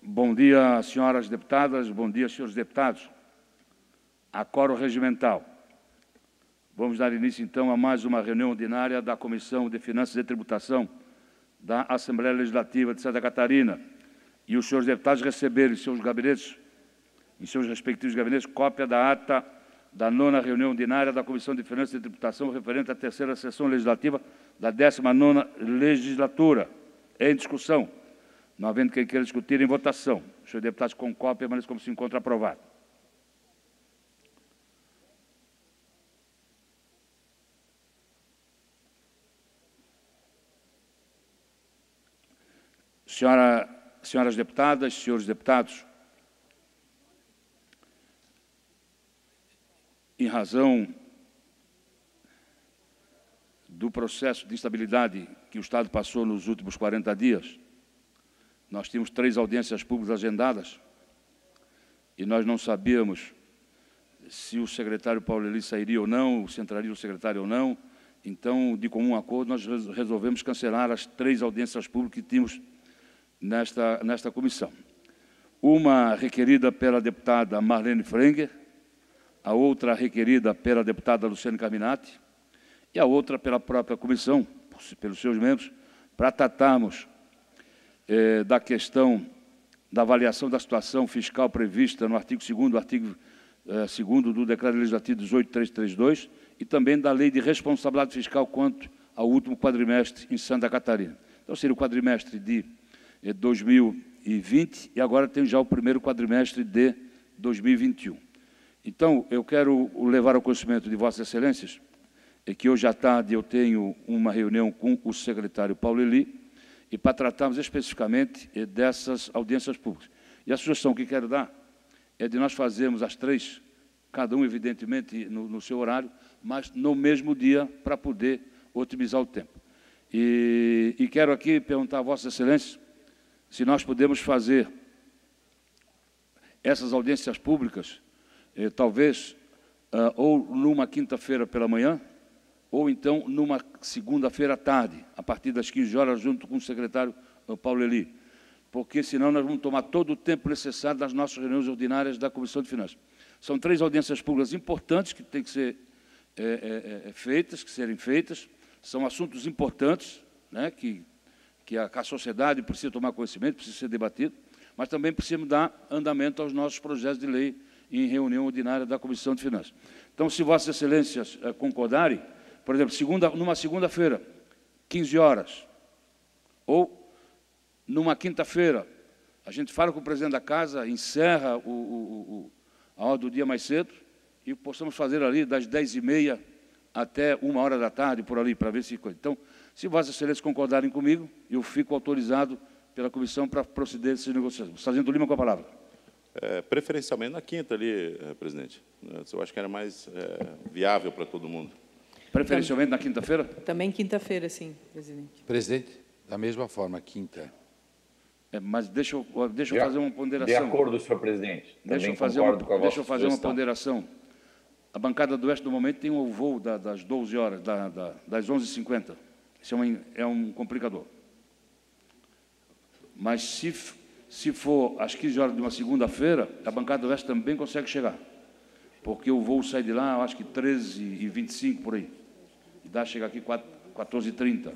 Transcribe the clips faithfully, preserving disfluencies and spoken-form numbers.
Bom dia, senhoras deputadas, bom dia, senhores deputados. Acórdão regimental. Vamos dar início, então, a mais uma reunião ordinária da Comissão de Finanças e Tributação da Assembleia Legislativa de Santa Catarina. E os senhores deputados receberem em seus gabinetes, em seus respectivos gabinetes, cópia da ata da nona reunião ordinária da Comissão de Finanças e Tributação referente à terceira sessão legislativa da décima nona legislatura. Em discussão. Não havendo quem queira discutir, em votação. Os senhores deputados com cópia, permaneçam como se encontra aprovado. Senhora, senhoras deputadas, senhores deputados, em razão do processo de instabilidade que o Estado passou nos últimos quarenta dias, nós tínhamos três audiências públicas agendadas e nós não sabíamos se o secretário Paulo Eli sairia ou não, se entraria o secretário ou não. Então, de comum acordo, nós resolvemos cancelar as três audiências públicas que tínhamos nesta, nesta comissão. Uma requerida pela deputada Marlene Frenger, a outra requerida pela deputada Luciane Carminati e a outra pela própria comissão, pelos seus membros, para tratarmos eh, da questão da avaliação da situação fiscal prevista no artigo segundo do artigo eh, segundo do Decreto Legislativo dezoito mil trezentos e trinta e dois e também da Lei de Responsabilidade Fiscal quanto ao último quadrimestre em Santa Catarina. Então, seria o quadrimestre de eh, dois mil e vinte e agora tem já o primeiro quadrimestre de dois mil e vinte e um. Então, eu quero levar ao conhecimento de Vossas Excelências é que hoje à tarde eu tenho uma reunião com o secretário Paulo Eli e para tratarmos especificamente dessas audiências públicas. E a sugestão que quero dar é de nós fazermos as três, cada um, evidentemente, no, no seu horário, mas no mesmo dia para poder otimizar o tempo. E, e quero aqui perguntar a Vossas Excelências se nós podemos fazer essas audiências públicas, eh, talvez, uh, ou numa quinta-feira pela manhã, ou então numa segunda-feira à tarde, a partir das quinze horas, junto com o secretário Paulo Eli, porque senão nós vamos tomar todo o tempo necessário das nossas reuniões ordinárias da Comissão de Finanças. São três audiências públicas importantes que têm que ser é, é, é, feitas, que serem feitas, são assuntos importantes, né, que, que a, a sociedade precisa tomar conhecimento, precisa ser debatido, mas também precisamos dar andamento aos nossos projetos de lei em reunião ordinária da Comissão de Finanças. Então, se Vossas Excelências é, concordarem, por exemplo, segunda, numa segunda-feira, quinze horas, ou numa quinta-feira, a gente fala com o presidente da Casa, encerra o, o, o, a hora do dia mais cedo e possamos fazer ali das dez e meia até uma hora da tarde, por ali, para ver se... Então, se Vossas Excelências concordarem comigo, eu fico autorizado pela comissão para proceder essas negociações. Sargento Lima, com a palavra. É, preferencialmente na quinta ali, presidente. Eu acho que era mais é, viável para todo mundo. Preferencialmente na quinta-feira? Também quinta-feira, sim, presidente. Presidente, da mesma forma, quinta. É, mas deixa eu, deixa eu fazer uma ponderação. De acordo, senhor presidente. Deixa Também eu fazer, concordo uma, com a deixa eu vossa fazer uma sugestão. ponderação. A bancada do Oeste, no momento, tem um voo da, das doze horas, da, da, das onze e cinquenta. Isso é um, é um complicador. Mas, se, se for às quinze horas de uma segunda-feira, a bancada do Oeste também consegue chegar. Porque o voo sai de lá, eu acho que treze e vinte e cinco, por aí. E dá, chega aqui quatorze e trinta.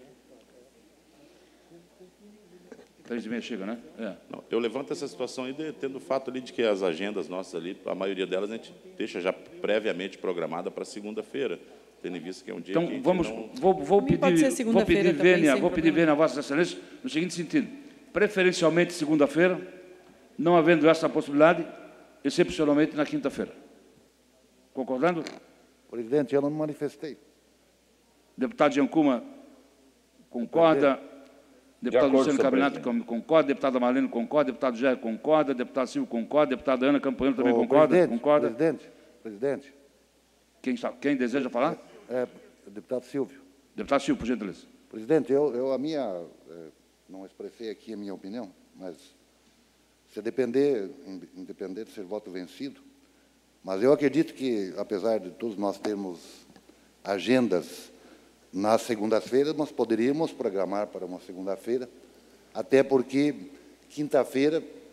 três e meia chega, né? É. Não, eu levanto essa situação aí, de, tendo o fato ali de que as agendas nossas ali, a maioria delas a gente deixa já previamente programada para segunda-feira, tendo em vista que é um dia então, que a gente vamos, não... vou, vou pedir, vou pedir vênia, vou pedir vênia a Vossas Excelências no seguinte sentido. Preferencialmente segunda-feira, não havendo essa possibilidade, excepcionalmente na quinta-feira. Concordando? Presidente, eu não me manifestei. Deputado Giancuma, concorda? Deputado acordo, Luciano senhor Carminati concorda? Deputada Marlene concorda? Deputado Jair concorda? Deputado Silvio concorda? Deputada Ana Campanhano também Ô, concorda? Presidente, Concorda? Presidente, presidente. Quem, está, quem deseja falar? É, deputado Silvio. Deputado Silvio, por gentileza. Presidente, eu, eu a minha, é, não expressei aqui a minha opinião, mas se depender, independente de ser voto vencido, mas eu acredito que, apesar de todos nós termos agendas nas segundas-feiras, nós poderíamos programar para uma segunda-feira, até porque quinta-feira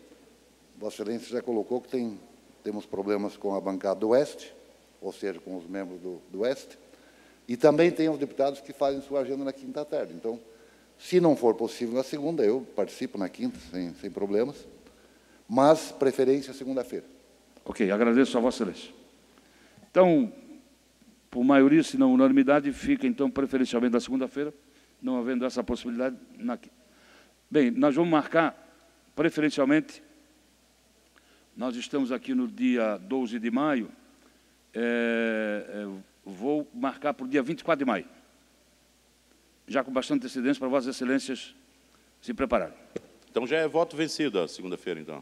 Vossa Excelência já colocou que tem, temos problemas com a bancada do Oeste, ou seja, com os membros do, do Oeste, e também tem os deputados que fazem sua agenda na quinta à tarde. Então, se não for possível na segunda, eu participo na quinta, sem, sem problemas, mas preferência segunda-feira. Ok, agradeço a Vossa Excelência. Então, por maioria, se não unanimidade, fica, então, preferencialmente na segunda-feira, não havendo essa possibilidade. Na... Bem, nós vamos marcar, preferencialmente, nós estamos aqui no dia doze de maio, é, é, vou marcar para o dia vinte e quatro de maio, já com bastante antecedência para Vossas Excelências se prepararem. Então já é voto vencido a segunda-feira, então.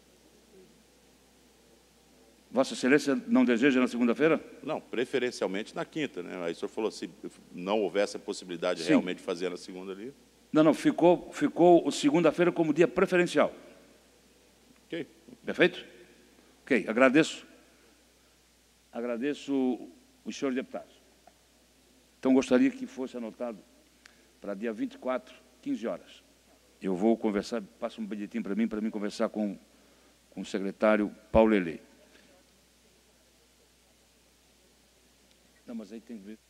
Vossa Excelência não deseja na segunda-feira? Não, preferencialmente na quinta, né? Aí o senhor falou, se não houvesse a possibilidade Sim. realmente de fazer na segunda ali. Não, não, ficou, ficou segunda-feira como dia preferencial. Ok. Perfeito? Ok, agradeço. Agradeço os senhores deputados. Então, gostaria que fosse anotado para dia vinte e quatro, quinze horas. Eu vou conversar, passa um bilhetinho para mim, para mim conversar com, com o secretário Paulo Lelê. Não, mas aí tem que ver.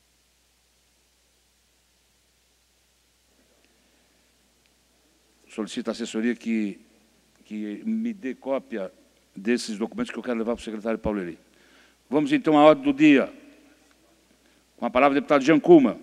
Solicito à assessoria que, que me dê cópia desses documentos que eu quero levar para o secretário Paulo Lelê. Vamos, então, à ordem do dia. Com a palavra, o deputado Jean Kuma.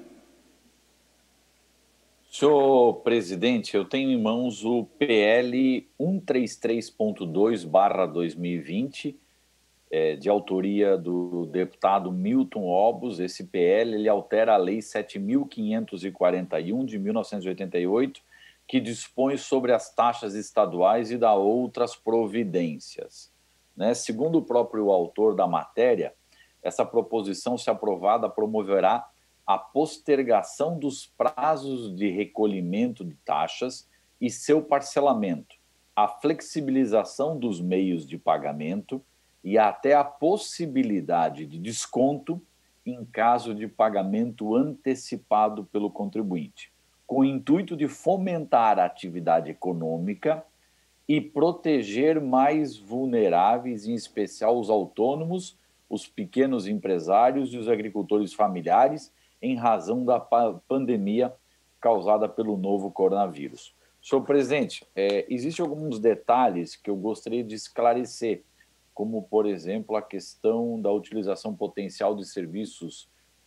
Senhor presidente, eu tenho em mãos o P L cento e trinta e três ponto dois barra dois mil e vinte, é, de autoria do deputado Milton Obos. Esse P L ele altera a Lei sete mil quinhentos e quarenta e um, de mil novecentos e oitenta e oito, que dispõe sobre as taxas estaduais e dá outras providências. Né? Segundo o próprio autor da matéria, essa proposição, se aprovada, promoverá a postergação dos prazos de recolhimento de taxas e seu parcelamento, a flexibilização dos meios de pagamento e até a possibilidade de desconto em caso de pagamento antecipado pelo contribuinte, com o intuito de fomentar a atividade econômica e proteger mais vulneráveis, em especial os autônomos, os pequenos empresários e os agricultores familiares, em razão da pandemia causada pelo novo coronavírus. Senhor presidente, é, existem alguns detalhes que eu gostaria de esclarecer, como, por exemplo, a questão da utilização potencial de serviços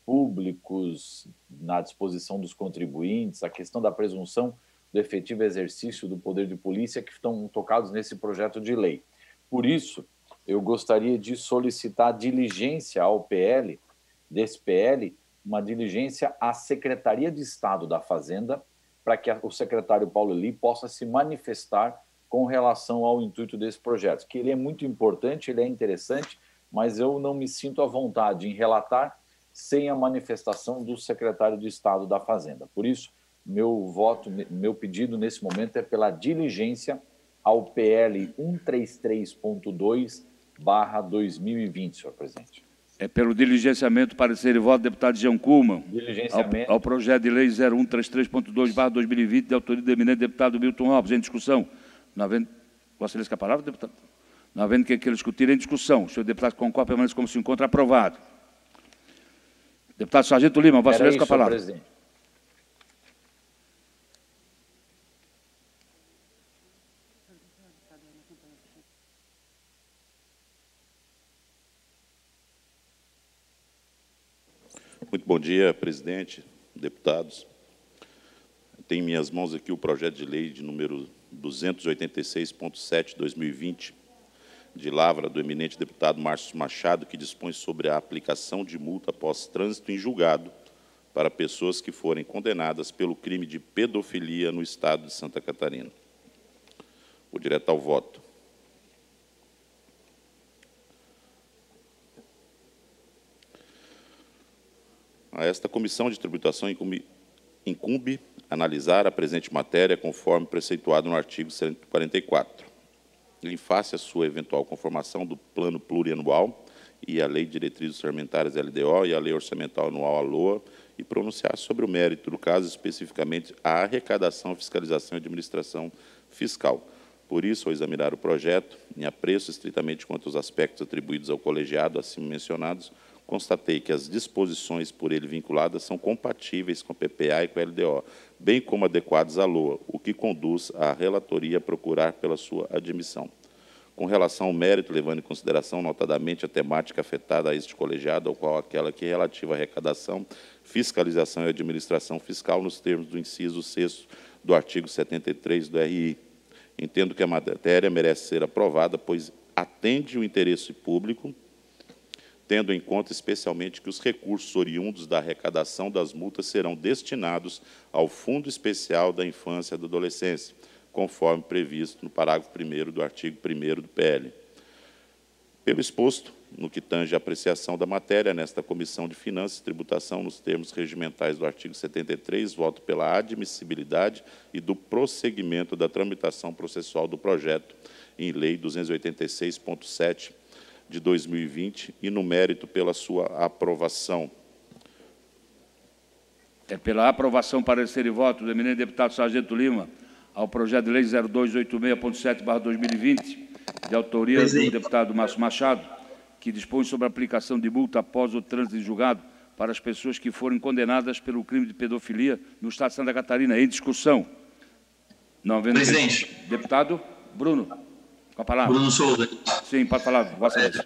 públicos na disposição dos contribuintes, a questão da presunção do efetivo exercício do poder de polícia, que estão tocados nesse projeto de lei. Por isso, eu gostaria de solicitar diligência ao P L, desse P L, uma diligência à Secretaria de Estado da Fazenda, para que o secretário Paulo Lelê possa se manifestar com relação ao intuito desse projeto, que ele é muito importante, ele é interessante, mas eu não me sinto à vontade em relatar sem a manifestação do secretário de Estado da Fazenda. Por isso, meu voto, meu pedido nesse momento é pela diligência ao P L cento e trinta e três ponto dois barra dois mil e vinte, senhor presidente. É pelo diligenciamento, parecer e voto, deputado Jean Kuma, Diligenciamento. ao, ao projeto de lei zero um três três ponto dois barra dois mil e vinte, de autoria do eminente deputado Milton Obos, em discussão. Não havendo... Vossa Excelência, com a palavra, deputado? Não havendo que queira discutir em discussão. O senhor deputado concorre, permanece como se encontra, aprovado. Deputado Sargento Lima, Vossa Excelência, com a palavra. Presidente. Muito bom dia, presidente, deputados. Tenho em minhas mãos aqui o projeto de lei de número duzentos e oitenta e seis ponto sete barra dois mil e vinte, de lavra do eminente deputado Márcio Machado, que dispõe sobre a aplicação de multa após trânsito em julgado para pessoas que forem condenadas pelo crime de pedofilia no estado de Santa Catarina. Vou direto ao voto. A esta comissão de tributação incumbe, incumbe analisar a presente matéria conforme preceituado no artigo cento e quarenta e quatro. Em face à sua eventual conformação do Plano Plurianual e a Lei de Diretrizes Orçamentárias L D O e a Lei Orçamental Anual, a LOA, e pronunciar sobre o mérito do caso, especificamente a arrecadação, fiscalização e administração fiscal. Por isso, ao examinar o projeto, em apreço estritamente quanto aos aspectos atribuídos ao colegiado acima mencionados, constatei que as disposições por ele vinculadas são compatíveis com a P P A e com a L D O, bem como adequadas à L O A, o que conduz a relatoria a procurar pela sua admissão. Com relação ao mérito, levando em consideração notadamente a temática afetada a este colegiado, ao qual aquela que é relativa à arrecadação, fiscalização e administração fiscal, nos termos do inciso sexto do artigo setenta e três do R I. Entendo que a matéria merece ser aprovada, pois atende o interesse público, tendo em conta especialmente que os recursos oriundos da arrecadação das multas serão destinados ao Fundo Especial da Infância e da Adolescência, conforme previsto no parágrafo primeiro do artigo primeiro do P L. Pelo exposto, no que tange à apreciação da matéria, nesta Comissão de Finanças e Tributação, nos termos regimentais do artigo setenta e três, voto pela admissibilidade e do prosseguimento da tramitação processual do projeto em Lei duzentos e oitenta e seis ponto sete de dois mil e vinte e, no mérito, pela sua aprovação. É pela aprovação, parecer e voto do eminente deputado Sargento Lima ao projeto de lei zero dois oito seis ponto sete barra dois mil e vinte, de autoria do deputado Márcio Machado, que dispõe sobre a aplicação de multa após o trânsito em julgado para as pessoas que forem condenadas pelo crime de pedofilia no Estado de Santa Catarina. Em discussão. Não havendo... Presidente. Deputado Bruno, com a palavra. Bruno Souza. Sim, pode falar. Vossa É,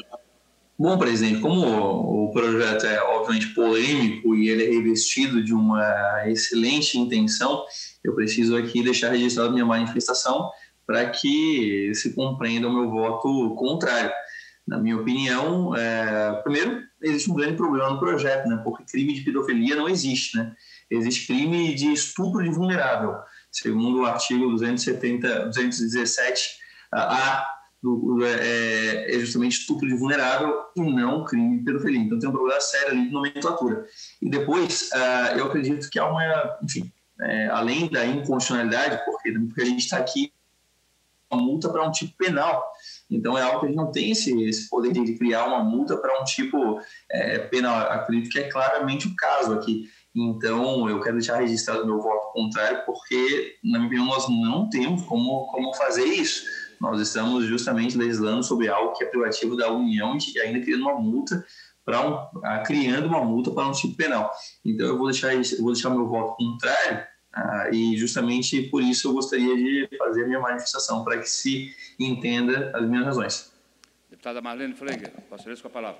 bom, presidente, como o, o projeto é obviamente polêmico e ele é revestido de uma excelente intenção, eu preciso aqui deixar registrado minha manifestação para que se compreenda o meu voto contrário. Na minha opinião, é, primeiro, existe um grande problema no projeto, né, porque crime de pedofilia não existe, né? Existe crime de estupro de vulnerável, segundo o artigo duzentos e setenta, duzentos e dezessete A, do, é, é justamente estupro de vulnerável e não crime de pedofilia. Então tem um problema sério ali de nomenclatura. E depois, uh, eu acredito que há uma, enfim, é, além da inconstitucionalidade, porque, porque a gente está aqui uma multa para um tipo penal. Então, é algo que a gente não tem esse, esse poder de criar uma multa para um tipo é, penal. Acredito que é claramente o caso aqui. Então, eu quero deixar registrado o meu voto contrário, porque, na minha opinião, nós não temos como, como fazer isso. Nós estamos justamente legislando sobre algo que é privativo da União e ainda criando uma multa para um, criando uma multa para um tipo penal. Então, eu vou deixar, eu vou deixar meu voto contrário. Ah, e justamente por isso eu gostaria de fazer a minha manifestação, para que se entenda as minhas razões. Deputada Marlene Fleger, passaria com a palavra.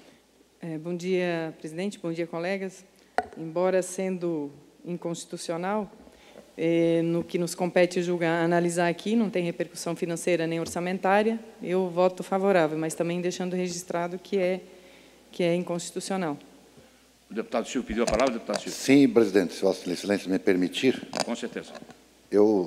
É, bom dia, presidente, bom dia, colegas. Embora sendo inconstitucional, é, no que nos compete julgar, analisar aqui, não tem repercussão financeira nem orçamentária, eu voto favorável, mas também deixando registrado que é, que é inconstitucional. O deputado Silvio pediu a palavra, deputado Silvio. Sim, presidente, se Vossa Excelência me permitir. Com certeza. Eu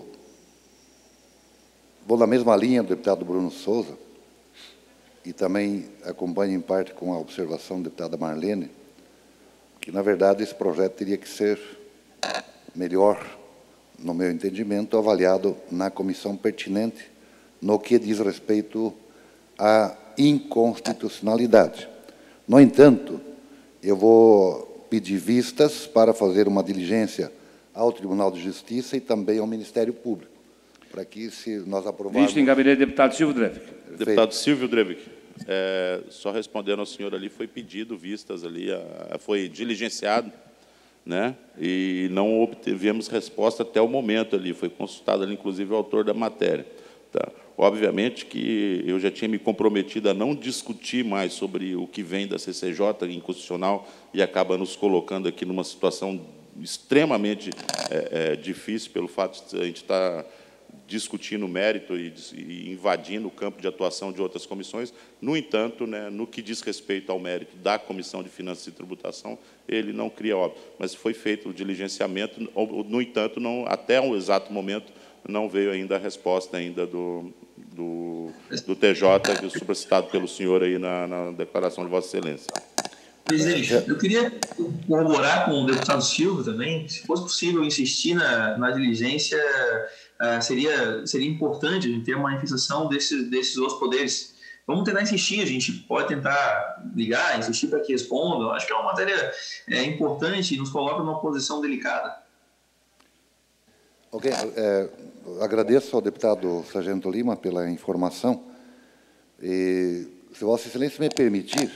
vou na mesma linha do deputado Bruno Souza e também acompanho em parte com a observação da deputada Marlene, que, na verdade, esse projeto teria que ser melhor, no meu entendimento, avaliado na comissão pertinente no que diz respeito à inconstitucionalidade. No entanto, eu vou pedir vistas para fazer uma diligência ao Tribunal de Justiça e também ao Ministério Público, para que, se nós aprovarmos... Visto em gabinete, deputado Silvio Drevik. Deputado Silvio Drevik, é, só respondendo ao senhor ali, foi pedido vistas ali, a, foi diligenciado, né, e não obtivemos resposta até o momento ali, foi consultado ali, inclusive, o autor da matéria. Tá? Obviamente que eu já tinha me comprometido a não discutir mais sobre o que vem da C C J inconstitucional e acaba nos colocando aqui numa situação extremamente é, é, difícil pelo fato de a gente estar discutindo o mérito e, e invadindo o campo de atuação de outras comissões. No entanto, né, no que diz respeito ao mérito da Comissão de Finanças e Tributação, ele não cria óbvio, mas foi feito o diligenciamento. No entanto, não, até o exato momento, não veio ainda a resposta ainda do, do, do T J, que é supracitado pelo senhor aí na, na declaração de Vossa Excelência. Presidente, eu queria corroborar com o deputado Silvio também, se fosse possível insistir na, na diligência, uh, seria, seria importante a gente ter uma manifestação desses, desses outros poderes. Vamos tentar insistir, a gente pode tentar ligar, insistir para que respondam. Acho que é uma matéria é, importante e nos coloca numa posição delicada. Ok, é, agradeço ao deputado Sargento Lima pela informação. E, se Vossa Excelência me permitir,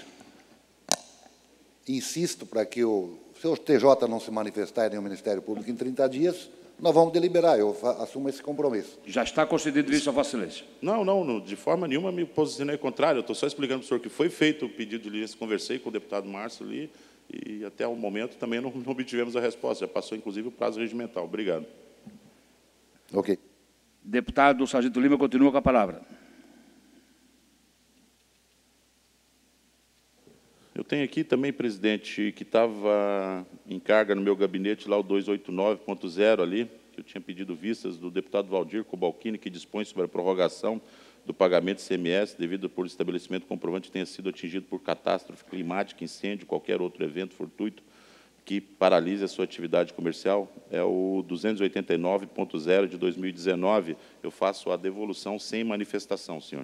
insisto para que o, se o T J não se manifestar nem o Ministério Público em trinta dias, nós vamos deliberar, eu assumo esse compromisso. Já está concedido isso a Vossa Excelência. Não, não, não, de forma nenhuma me posicionei contrário. Eu estou só explicando para o senhor que foi feito o pedido de lista, conversei com o deputado Márcio ali, e até o momento também não, não obtivemos a resposta. Já passou, inclusive, o prazo regimental. Obrigado. Ok. Deputado Sargento Lima continua com a palavra. Eu tenho aqui também, presidente, que estava em carga no meu gabinete, lá o duzentos e oitenta e nove ponto zero ali, que eu tinha pedido vistas do deputado Valdir Cobalcini, que dispõe sobre a prorrogação do pagamento de I C M S devido por estabelecimento comprovante que tenha sido atingido por catástrofe climática, incêndio, qualquer outro evento fortuito que paralise a sua atividade comercial. É o duzentos e oitenta e nove ponto zero de dois mil e dezenove. Eu faço a devolução sem manifestação, senhor.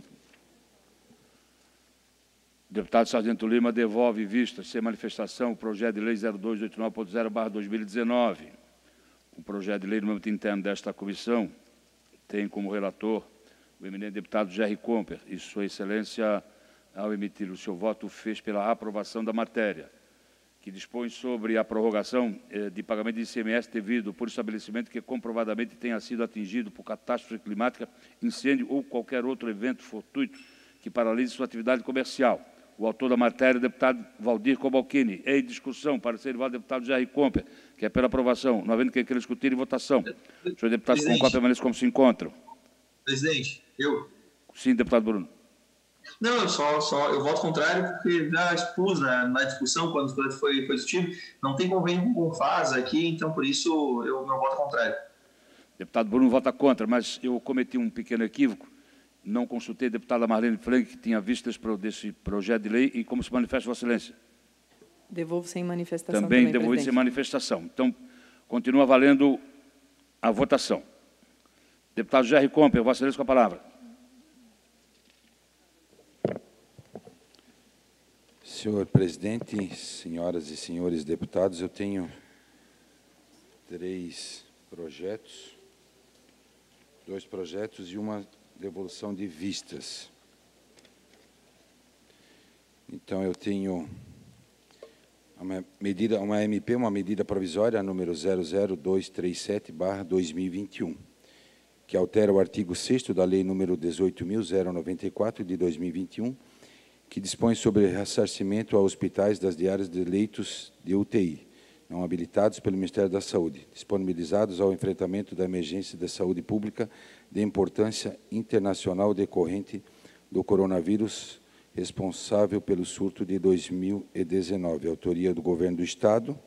Deputado Sargento Lima devolve vistas sem manifestação o projeto de lei zero dois oito nove ponto zero barra dois mil e dezenove. O projeto de lei no âmbito interno desta comissão tem como relator o eminente deputado Jerry Comper, e Sua Excelência, ao emitir o seu voto, fez pela aprovação da matéria, que dispõe sobre a prorrogação eh, de pagamento de I C M S devido por estabelecimento que comprovadamente tenha sido atingido por catástrofe climática, incêndio ou qualquer outro evento fortuito que paralise sua atividade comercial. O autor da matéria, o deputado Valdir Cobalcini. Em discussão, parecer igual ao deputado Jerry Comper, que é pela aprovação. Não havendo quem queira discutir, em votação. Os senhores deputados concordam, permaneçam como se encontram. Presidente, eu. Sim, deputado Bruno. Não, eu só, só eu voto contrário porque já expus na, na discussão, quando foi, foi discutido, não tem convênio com o Confasa aqui, então, por isso, eu meu voto contrário. Deputado Bruno vota contra, mas eu cometi um pequeno equívoco. Não consultei a deputada Marlene Frank, que tinha visto desse projeto de lei, e como se manifesta Vossa Excelência? Devolvo sem manifestação também. Também devolvo presidente. sem manifestação. Então, continua valendo a votação. Deputado Jerry Comper, Vossa Excelência com a palavra. Senhor presidente, senhoras e senhores deputados, eu tenho três projetos, dois projetos e uma devolução de vistas. Então, eu tenho uma medida, uma M P, uma medida provisória, número zero zero dois três sete barra dois mil e vinte e um, que altera o artigo sexto da Lei número dezoito mil noventa e quatro, de dois mil e vinte e um, que dispõe sobre ressarcimento a hospitais das diárias de leitos de U T I, não habilitados pelo Ministério da Saúde, disponibilizados ao enfrentamento da emergência da saúde pública de importância internacional decorrente do coronavírus, responsável pelo surto de dois mil e dezenove, autoria do Governo do Estado.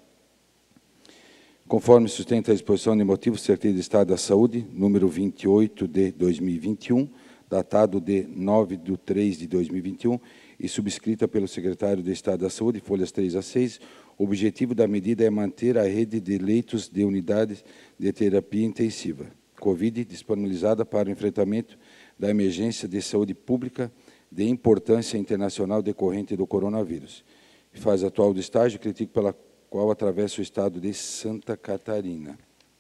Conforme sustenta a exposição de motivos, Secretaria de Estado da Saúde, número vinte e oito de dois mil e vinte e um, datado de nove de três de dois mil e vinte e um, e subscrita pelo Secretário de Estado da Saúde, folhas três a seis, o objetivo da medida é manter a rede de leitos de unidades de terapia intensiva Covid disponibilizada para o enfrentamento da emergência de saúde pública de importância internacional decorrente do coronavírus. Faz atual do estágio crítico pela qual atravessa o estado de Santa Catarina.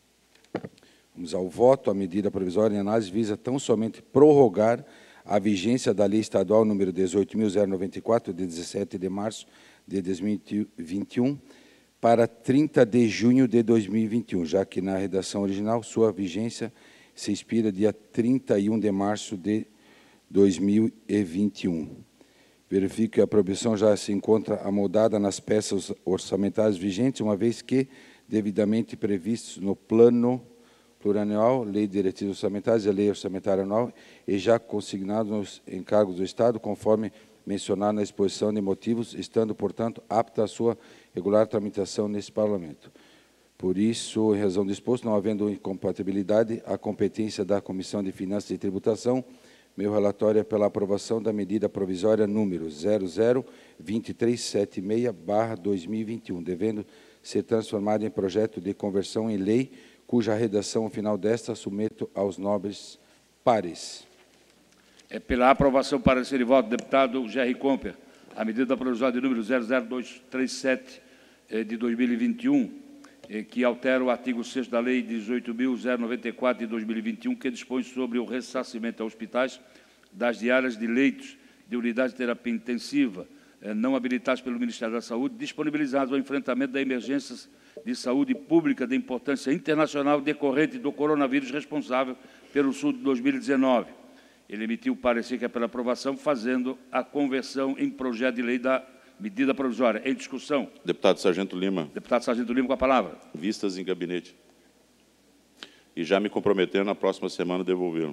Vamos ao voto. A medida provisória em análise visa tão somente prorrogar a vigência da Lei Estadual número dezoito mil noventa e quatro, de dezessete de março de dois mil e vinte e um, para trinta de junho de dois mil e vinte e um, já que na redação original sua vigência se expira dia trinta e um de março de dois mil e vinte e um. Verifico que a proibição já se encontra amoldada nas peças orçamentárias vigentes, uma vez que devidamente previstos no plano plurianual, Lei de Diretrizes Orçamentárias e a Lei Orçamentária Anual, e já consignados nos encargos do Estado, conforme mencionado na exposição de motivos, estando, portanto, apta a sua regular tramitação nesse Parlamento. Por isso, em razão do exposto, não havendo incompatibilidade, a competência da Comissão de Finanças e Tributação, meu relatório é pela aprovação da medida provisória número zero zero dois três sete seis barra dois mil e vinte e um, devendo ser transformada em projeto de conversão em lei, cuja redação final desta submeto aos nobres pares. É pela aprovação, parecer de voto, deputado Jerry Comper, a medida provisória de número zero zero dois três sete de dois mil e vinte e um, eh, que altera o artigo sexto da Lei dezoito mil noventa e quatro de dois mil e vinte e um, que dispõe sobre o ressarcimento a hospitais das diárias de leitos de unidade de terapia intensiva eh, não habilitados pelo Ministério da Saúde, disponibilizados ao enfrentamento da emergência de saúde pública de importância internacional decorrente do coronavírus responsável pelo surto de dois mil e dezenove. Ele emitiu o parecer que é pela aprovação, fazendo a conversão em projeto de lei da medida provisória. Em discussão. Deputado Sargento Lima. Deputado Sargento Lima, com a palavra. Vistas em gabinete. E já me comprometendo na próxima semana devolvê-lo.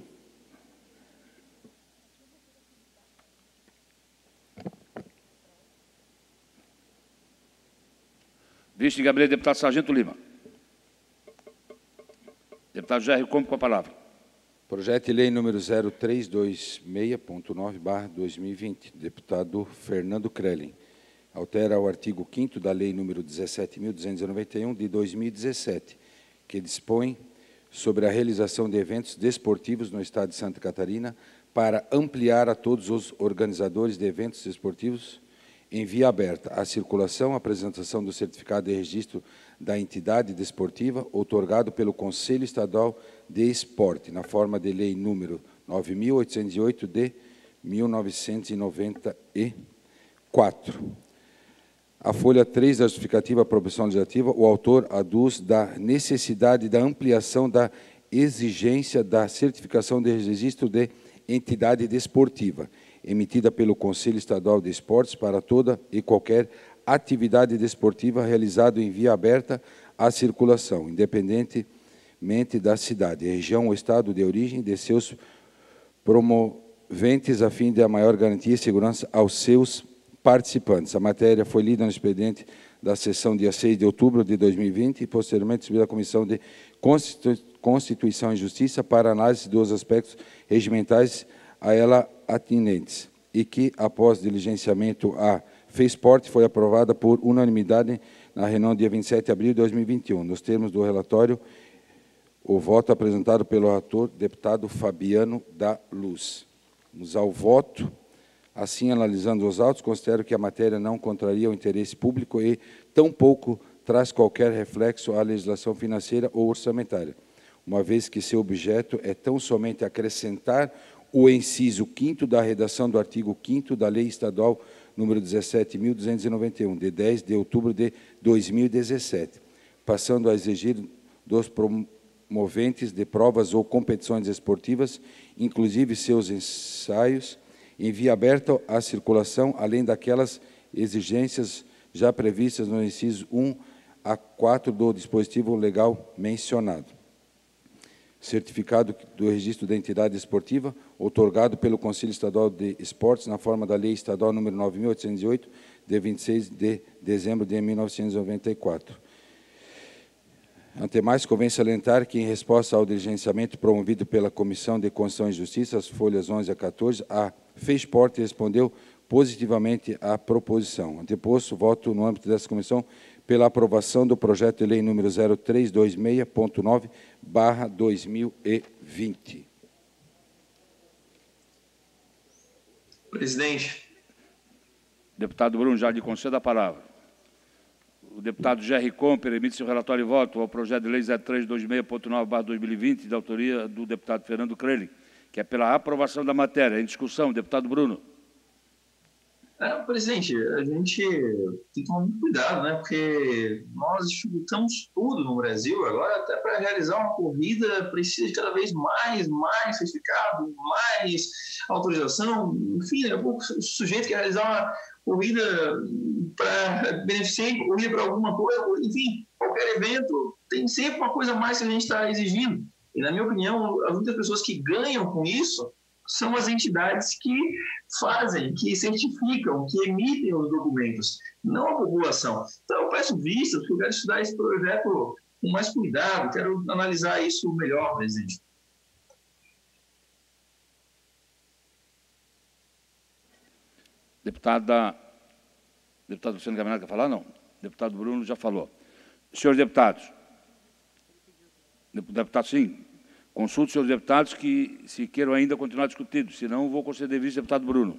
Visto em gabinete, deputado Sargento Lima. Deputado Jair Combe, com a palavra. Projeto de lei número zero três dois seis ponto nove barra dois mil e vinte, deputado Fernando Krelin. Altera o artigo quinto da lei número dezessete mil duzentos e noventa e um de dois mil e dezessete, que dispõe sobre a realização de eventos desportivos no estado de Santa Catarina para ampliar a todos os organizadores de eventos desportivos em via aberta a circulação, a apresentação do certificado de registro da entidade desportiva, outorgado pelo Conselho Estadual de Esporte, na forma de lei número nove mil oitocentos e oito de mil novecentos e noventa e quatro. A folha três da justificativa à proposição legislativa, o autor aduz da necessidade da ampliação da exigência da certificação de registro de entidade desportiva, emitida pelo Conselho Estadual de Esportes para toda e qualquer atividade desportiva realizada em via aberta à circulação, independentemente da cidade, região ou estado de origem de seus promoventes, a fim de a maior garantia e segurança aos seus participantes. A matéria foi lida no expediente da sessão dia seis de outubro de dois mil e vinte e, posteriormente, subida à Comissão de Constituição e Justiça para análise dos aspectos regimentais a ela atinentes, e que, após diligenciamento a FESPORT, foi aprovada por unanimidade na reunião dia vinte e sete de abril de dois mil e vinte e um. Nos termos do relatório, o voto apresentado pelo relator, deputado Fabiano da Luz. Vamos ao voto. Assim, analisando os autos, considero que a matéria não contraria o interesse público e tampouco traz qualquer reflexo à legislação financeira ou orçamentária, uma vez que seu objeto é tão somente acrescentar o inciso quinto da redação do artigo quinto da Lei Estadual número dezessete mil duzentos e noventa e um, de dez de outubro de dois mil e dezessete, passando a exigir dos promoventes de provas ou competições esportivas, inclusive seus ensaios, em via aberta à circulação, além daquelas exigências já previstas no inciso um a quatro do dispositivo legal mencionado. Certificado do registro da entidade esportiva, outorgado pelo Conselho Estadual de Esportes, na forma da Lei Estadual número nove mil oitocentos e oito, de vinte e seis de dezembro de mil novecentos e noventa e quatro. Antemais, convém salientar que, em resposta ao diligenciamento promovido pela Comissão de Constituição e Justiça, as folhas onze a quatorze, a FESPORT respondeu positivamente à proposição. Anteposto, voto no âmbito dessa comissão pela aprovação do projeto de lei número zero três dois seis ponto nove barra dois mil e vinte. Presidente. Deputado Bruno, já lhe concedo a palavra. O deputado Jerry Comper emite seu relatório e voto ao projeto de lei zero três dois seis ponto nove barra dois mil e vinte, de autoria do deputado Fernando Krelin, que é pela aprovação da matéria. Em discussão, deputado Bruno. É, presidente, a gente tem que tomar muito cuidado, né? Porque nós dificultamos tudo no Brasil. Agora, até para realizar uma corrida, precisa de cada vez mais, mais certificado, mais autorização. Enfim, daqui a pouco o sujeito quer realizar uma corrida para beneficiar, corrida para alguma coisa, enfim, qualquer evento, tem sempre uma coisa a mais que a gente está exigindo. E, na minha opinião, as únicas pessoas que ganham com isso são as entidades que fazem, que certificam, que emitem os documentos, não a população. Então, eu peço vistas, porque eu quero estudar esse projeto com mais cuidado, quero analisar isso melhor, presidente. Deputada, deputado Luciano Gaminado quer falar? Não. Deputado Bruno já falou. Senhores deputados, deputado, sim, consulte os senhores deputados que, se queiram ainda continuar discutindo, senão vou conceder vice-deputado Bruno.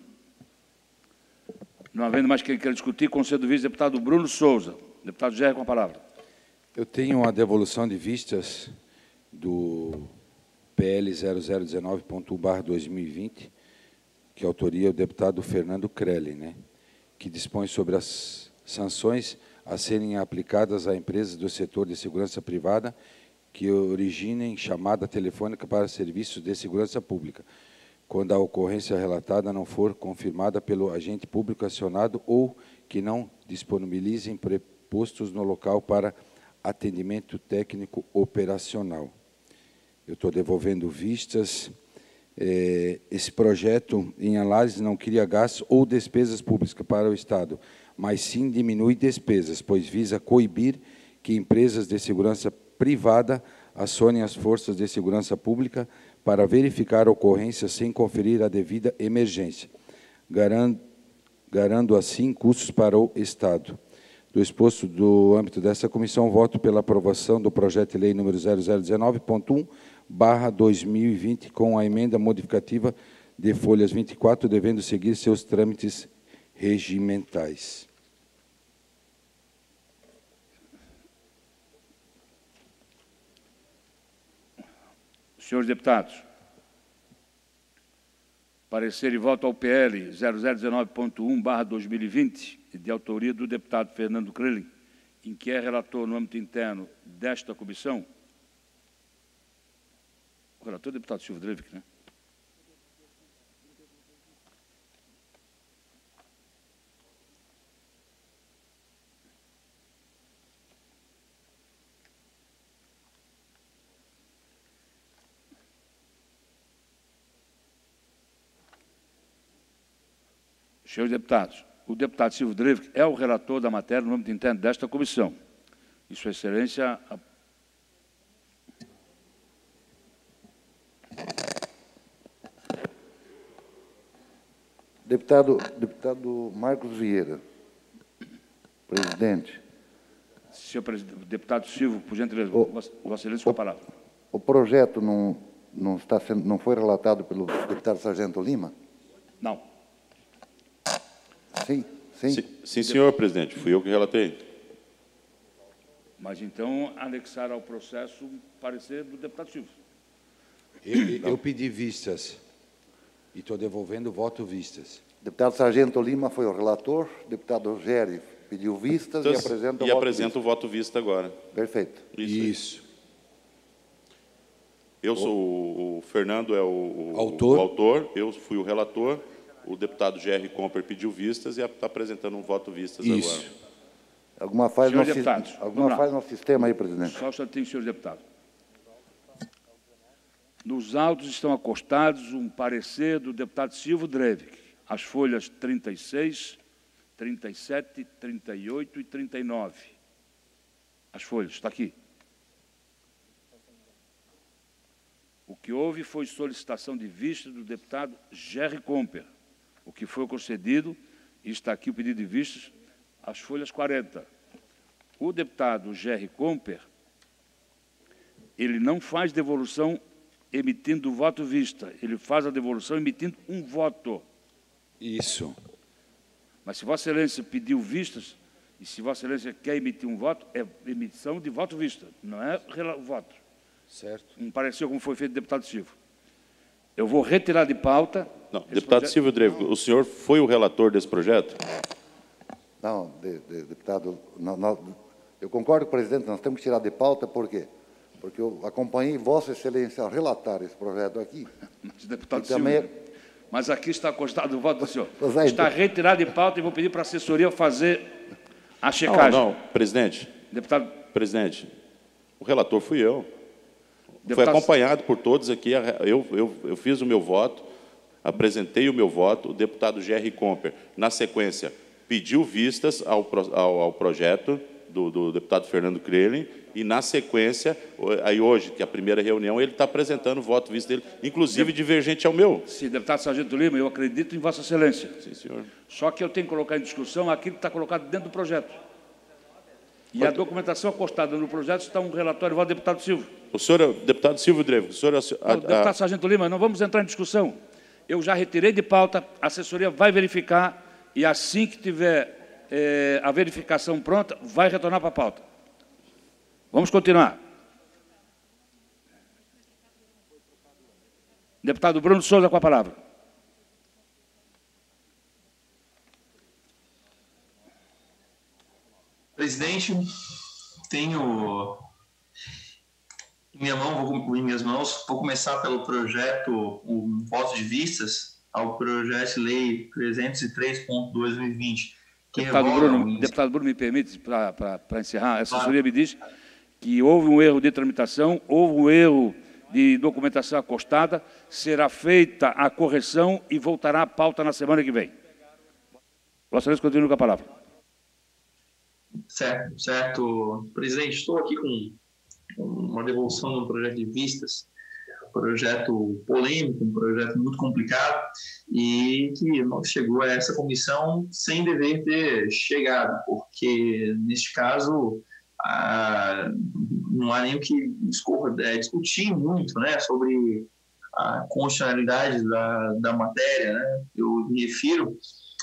Não havendo mais quem queira discutir, concedo vice-deputado Bruno Souza. Deputado Jair, com a palavra. Eu tenho a devolução de vistas do P L zero zero um nove ponto um barra dois mil e vinte, que autoria o deputado Fernando Crelli, né, que dispõe sobre as sanções a serem aplicadas a empresas do setor de segurança privada que originem chamada telefônica para serviços de segurança pública, quando a ocorrência relatada não for confirmada pelo agente público acionado ou que não disponibilizem prepostos no local para atendimento técnico operacional. Eu estou devolvendo vistas. É, esse projeto, em análise, não cria gastos ou despesas públicas para o Estado, mas sim diminui despesas, pois visa coibir que empresas de segurança privada acionem as forças de segurança pública para verificar ocorrências sem conferir a devida emergência, garantindo assim custos para o Estado. Do exposto do âmbito dessa comissão, voto pela aprovação do projeto de lei número zero zero um nove ponto um barra dois mil e vinte, com a emenda modificativa de folhas vinte e quatro, devendo seguir seus trâmites regimentais. Senhores deputados, parecer e voto ao P L zero zero um nove ponto um barra dois mil e vinte, de autoria do deputado Fernando Crelli, em que é relator no âmbito interno desta comissão. O relator é o deputado Silvio Drevic, né? Senhores deputados, o deputado Silvio Drevic é o relator da matéria no âmbito interno desta comissão. E Sua Excelência... A... Deputado, deputado Marcos Vieira, presidente. Senhor presidente, deputado Silvio, por gentileza, o, Vossa Excelência, com a palavra. O projeto não, não, está sendo, não foi relatado pelo deputado Sargento Lima? Não. Sim, sim. Sim, sim, senhor presidente, fui eu que relatei. Mas, então, anexar ao processo o parecer do deputado Silvio. Eu, eu pedi vistas e estou devolvendo voto vistas. Deputado Sargento Lima foi o relator, deputado Rogério pediu vistas então, e apresenta o e voto apresenta vista. o voto vista agora. Perfeito. Isso. Isso. Eu sou o, o Fernando é o, o, autor. o autor, eu fui o relator, o deputado G R Comper pediu vistas e está apresentando um voto vistas Isso. agora. Alguma falha, no, deputados, alguma falha no sistema aí, presidente? Só o senhor, senhor deputado. Nos autos estão acostados um parecer do deputado Silvio Drevic, as folhas trinta e seis, trinta e sete, trinta e oito e trinta e nove. As folhas, está aqui. O que houve foi solicitação de vista do deputado Gerry Comper, o que foi concedido, e está aqui o pedido de vistas, as folhas quarenta. O deputado Gerry Comper, ele não faz devolução emitindo voto vista, ele faz a devolução emitindo um voto. Isso. Mas se Vossa Excelência pediu vistas, e se Vossa Excelência quer emitir um voto, é emissão de voto vista, não é voto. Certo. Um parecer como foi feito do deputado Silvio. Eu vou retirar de pauta... Não, deputado projeto... Silvio Drevic, o senhor foi o relator desse projeto? Não, de, de, deputado, não, não, eu concordo com o presidente, nós temos que tirar de pauta, por quê? Porque eu acompanhei Vossa Excelência relatar esse projeto aqui. Mas, deputado e Silvio, também... mas aqui está constado o voto do senhor. Aí, está retirado de pauta e vou pedir para a assessoria fazer a checagem. Não, não, presidente. Deputado... Presidente, o relator fui eu. Deputado... Foi acompanhado por todos aqui, eu, eu, eu fiz o meu voto, apresentei o meu voto, o deputado G R Comper, na sequência, pediu vistas ao, ao, ao projeto do, do deputado Fernando Crelli, e, na sequência, aí hoje, que é a primeira reunião, ele está apresentando o voto visto dele, inclusive Dep... divergente ao meu. Sim, deputado Sargento Lima, eu acredito em Vossa Excelência. Sim, senhor. Só que eu tenho que colocar em discussão aquilo que está colocado dentro do projeto. E Pode... a documentação acostada no projeto está um relatório do deputado Silvio. O senhor, deputado Silvio Drevic, o senhor... A, a, o deputado a... Sargento Lima, não vamos entrar em discussão. Eu já retirei de pauta, a assessoria vai verificar e, assim que tiver eh, a verificação pronta, vai retornar para a pauta. Vamos continuar. Deputado Bruno Souza com a palavra. Presidente, tenho em minha mão, vou, em minhas mãos, vou começar pelo projeto, o voto de vistas ao projeto de lei trezentos e três ponto dois mil e vinte. Deputado Bruno, deputado Bruno, me permite, para encerrar, a assessoria me diz que houve um erro de tramitação, houve um erro de documentação acostada, será feita a correção e voltará à pauta na semana que vem. Vossa Excelência, continua com a palavra. Certo, certo. Presidente, estou aqui com uma devolução de um projeto de vistas, um projeto polêmico, um projeto muito complicado e que chegou a essa comissão sem dever ter chegado, porque, neste caso, ah, não há nem o que discutir muito, né, sobre a constitucionalidade da, da matéria, né? Eu me refiro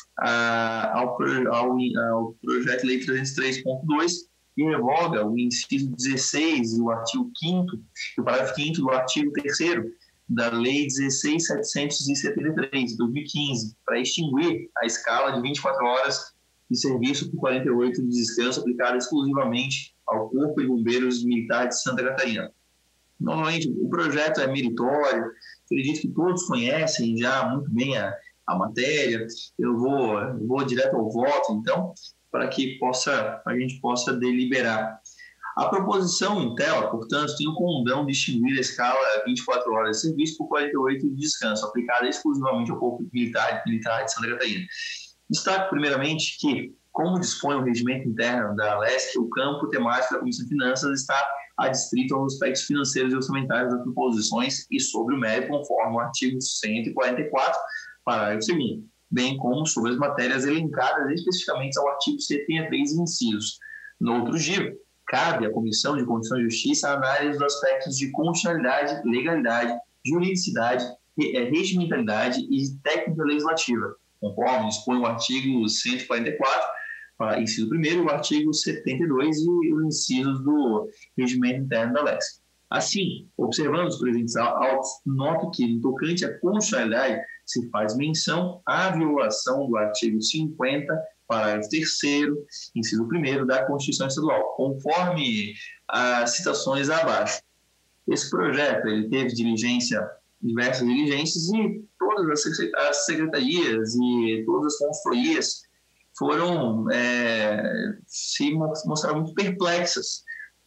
a, ao, ao, ao projeto de lei trezentos e três ponto dois, que revoga o inciso dezesseis e o artigo quinto, e o parágrafo quinto do artigo terceiro da Lei dezesseis mil setecentos e setenta e três, de dois mil e quinze, para extinguir a escala de vinte e quatro horas de serviço por quarenta e oito de descanso aplicada exclusivamente ao Corpo de Bombeiros Militar de Santa Catarina. Normalmente, o projeto é meritório, acredito que todos conhecem já muito bem a, a matéria, eu vou, eu vou direto ao voto, então, para que possa, a gente possa deliberar. A proposição em tela, portanto, tem o condão de extinguir a escala vinte e quatro horas de serviço por quarenta e oito de descanso, aplicada exclusivamente ao Corpo Militar, Militar de Santa Catarina. Destaco, primeiramente, que, como dispõe o regimento interno da Lesc, o campo temático da Comissão de Finanças está adstrito aos aspectos financeiros e orçamentários das proposições e sobre o mérito, conforme o artigo cento e quarenta e quatro, parágrafo segundo, bem como sobre as matérias elencadas especificamente ao artigo setenta e três, incisos. No outro giro, cabe à Comissão de Constituição e Justiça a análise dos aspectos de constitucionalidade, legalidade, juridicidade, regimentalidade e técnica legislativa, conforme dispõe o artigo cento e quarenta e quatro, inciso primeiro, o artigo setenta e dois e os incisos do regimento interno da Lesc. Assim, observando os presentes autos, noto que, no tocante à constitucionalidade, se faz menção à violação do artigo cinquenta, parágrafo terceiro, inciso primeiro da Constituição Estadual, conforme as citações abaixo. Esse projeto ele teve diligência, diversas diligências, e todas as secretarias e todas as consultorias foram, é, se mostraram muito perplexas,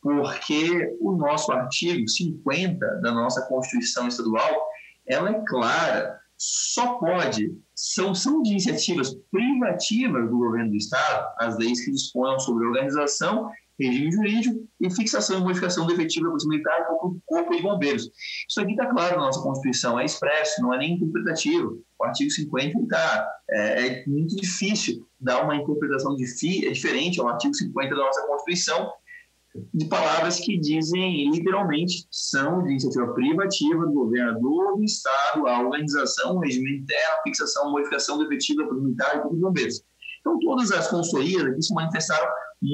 porque o nosso artigo cinquenta da nossa Constituição Estadual, ela é clara, só pode, são, são de iniciativas privativas do governo do Estado, as leis que disponham sobre organização, regime jurídico e fixação e modificação do efetivo da Polícia Militar e do Corpo de Bombeiros. Isso aqui está claro na nossa Constituição, é expresso, não é nem interpretativo. O artigo cinquenta está, é, é muito difícil dar uma interpretação de, é diferente ao artigo cinquenta da nossa Constituição, de palavras que dizem, literalmente, são de iniciativa privativa do governador do Estado, a organização, o regime interno, a fixação, a modificação do efetivo da Polícia Militar e do Corpo de Bombeiros. Então, todas as consultorias aqui se manifestaram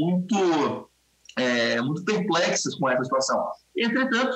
muito, é, muito perplexas com essa situação. Entretanto,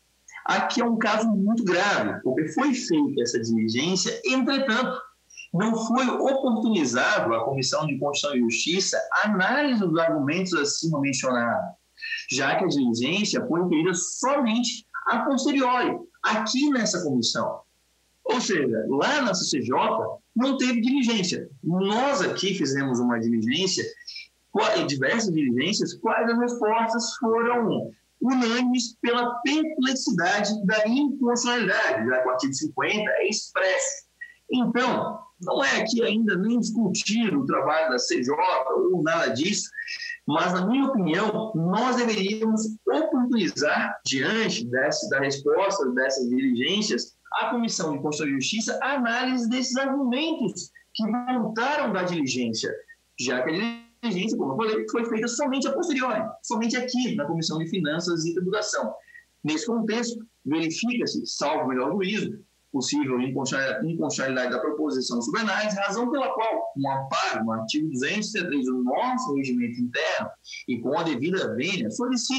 aqui é um caso muito grave, porque foi feita essa diligência, entretanto, não foi oportunizado à Comissão de Constituição e Justiça a análise dos argumentos acima mencionados, já que a diligência foi requerida somente a posteriori, aqui nessa comissão. Ou seja, lá na C C J não teve diligência. Nós aqui fizemos uma diligência, diversas diligências, quais as respostas foram unânimes pela perplexidade da inconstitucionalidade, já que o artigo cinquenta é expresso. Então, não é aqui ainda nem discutir o trabalho da C J ou nada disso, mas, na minha opinião, nós deveríamos oportunizar, diante dessa, da resposta dessas diligências, a Comissão de Constituição e Justiça a análise desses argumentos que voltaram da diligência, já que a diligência, como eu falei, foi feita somente a posteriori, somente aqui, na Comissão de Finanças e Tributação. Nesse contexto, verifica-se, salvo o melhor juízo, possível inconstitucionalidade da proposição sobre análise, razão pela qual, com amparo no artigo duzentos e setenta e três do nosso regimento interno e com a devida vênia, solicito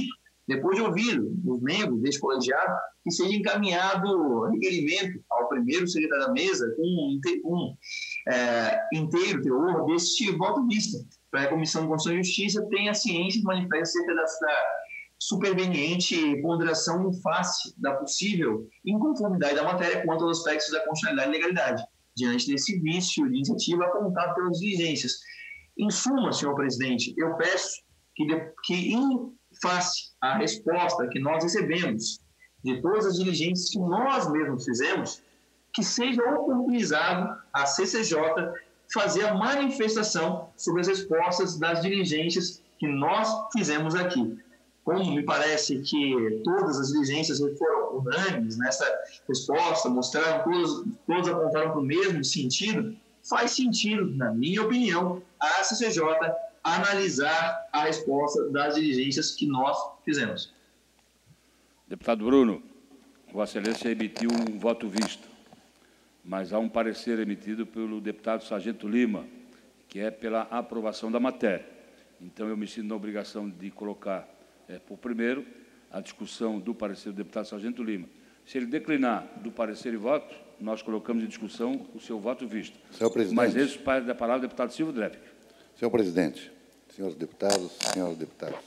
depois de ouvir os membros deste colegiado, que seja encaminhado requerimento ao primeiro secretário da mesa com um, um é, inteiro teor deste voto vista, para que a Comissão de Constituição e Justiça tenha ciência e manifeste acerca dessa superveniente ponderação em face da possível inconformidade da matéria quanto aos aspectos da constitucionalidade e legalidade, diante desse vício de iniciativa apontado pelas diligências. Em suma, senhor presidente, eu peço que, de, que em face à resposta que nós recebemos de todas as diligências que nós mesmos fizemos, que seja oportunizado a C C J fazer a manifestação sobre as respostas das diligências que nós fizemos aqui. Como me parece que todas as diligências foram unânimes nessa resposta, mostraram, todos, todos apontaram para o mesmo sentido, faz sentido, na minha opinião, a C C J analisar a resposta das diligências que nós fizemos. Deputado Bruno, Vossa Excelência emitiu um voto visto, mas há um parecer emitido pelo deputado Sargento Lima, que é pela aprovação da matéria. Então, eu me sinto na obrigação de colocar, é, por primeiro, a discussão do parecer do deputado Sargento Lima. Se ele declinar do parecer e voto, nós colocamos em discussão o seu voto visto. Senhor presidente. Mas esse para da palavra o deputado Silvio Drepic. Senhor presidente, senhores deputados, senhoras deputadas.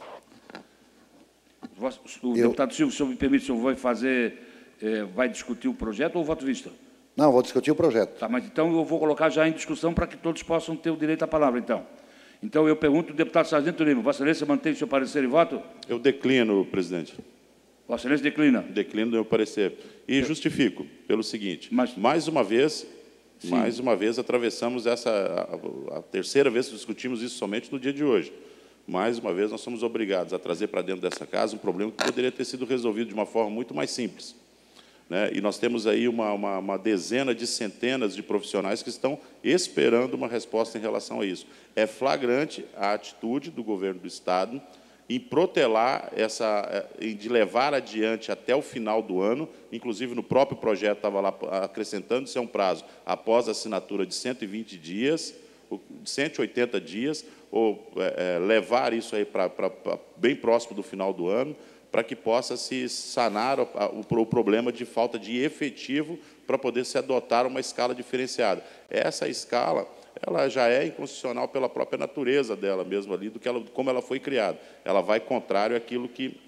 O eu... deputado Silvio, se o senhor me permite, o senhor vai fazer, é, vai discutir o projeto ou o voto visto? Não, vou discutir o projeto. Tá, mas então eu vou colocar já em discussão para que todos possam ter o direito à palavra, então. Então, eu pergunto ao deputado Sargento Lima, Vossa Excelência mantém o seu parecer e voto? Eu declino, presidente. Vossa Excelência declina? Declino o meu parecer. E justifico pelo seguinte, Mas... mais uma vez, Sim. mais uma vez atravessamos essa, a, a terceira vez que discutimos isso somente no dia de hoje. Mais uma vez, nós somos obrigados a trazer para dentro dessa casa um problema que poderia ter sido resolvido de uma forma muito mais simples. Né? E nós temos aí uma, uma, uma dezena de centenas de profissionais que estão esperando uma resposta em relação a isso. É flagrante a atitude do governo do Estado em protelar, essa, de levar adiante até o final do ano, inclusive no próprio projeto estava lá acrescentando-se a um prazo após a assinatura de cento e vinte dias, de cento e oitenta dias, ou é, levar isso aí para bem próximo do final do ano, para que possa se sanar o, o, o problema de falta de efetivo para poder se adotar uma escala diferenciada. Essa escala, ela já é inconstitucional pela própria natureza dela mesmo ali, do que ela, como ela foi criada. Ela vai contrário àquilo que...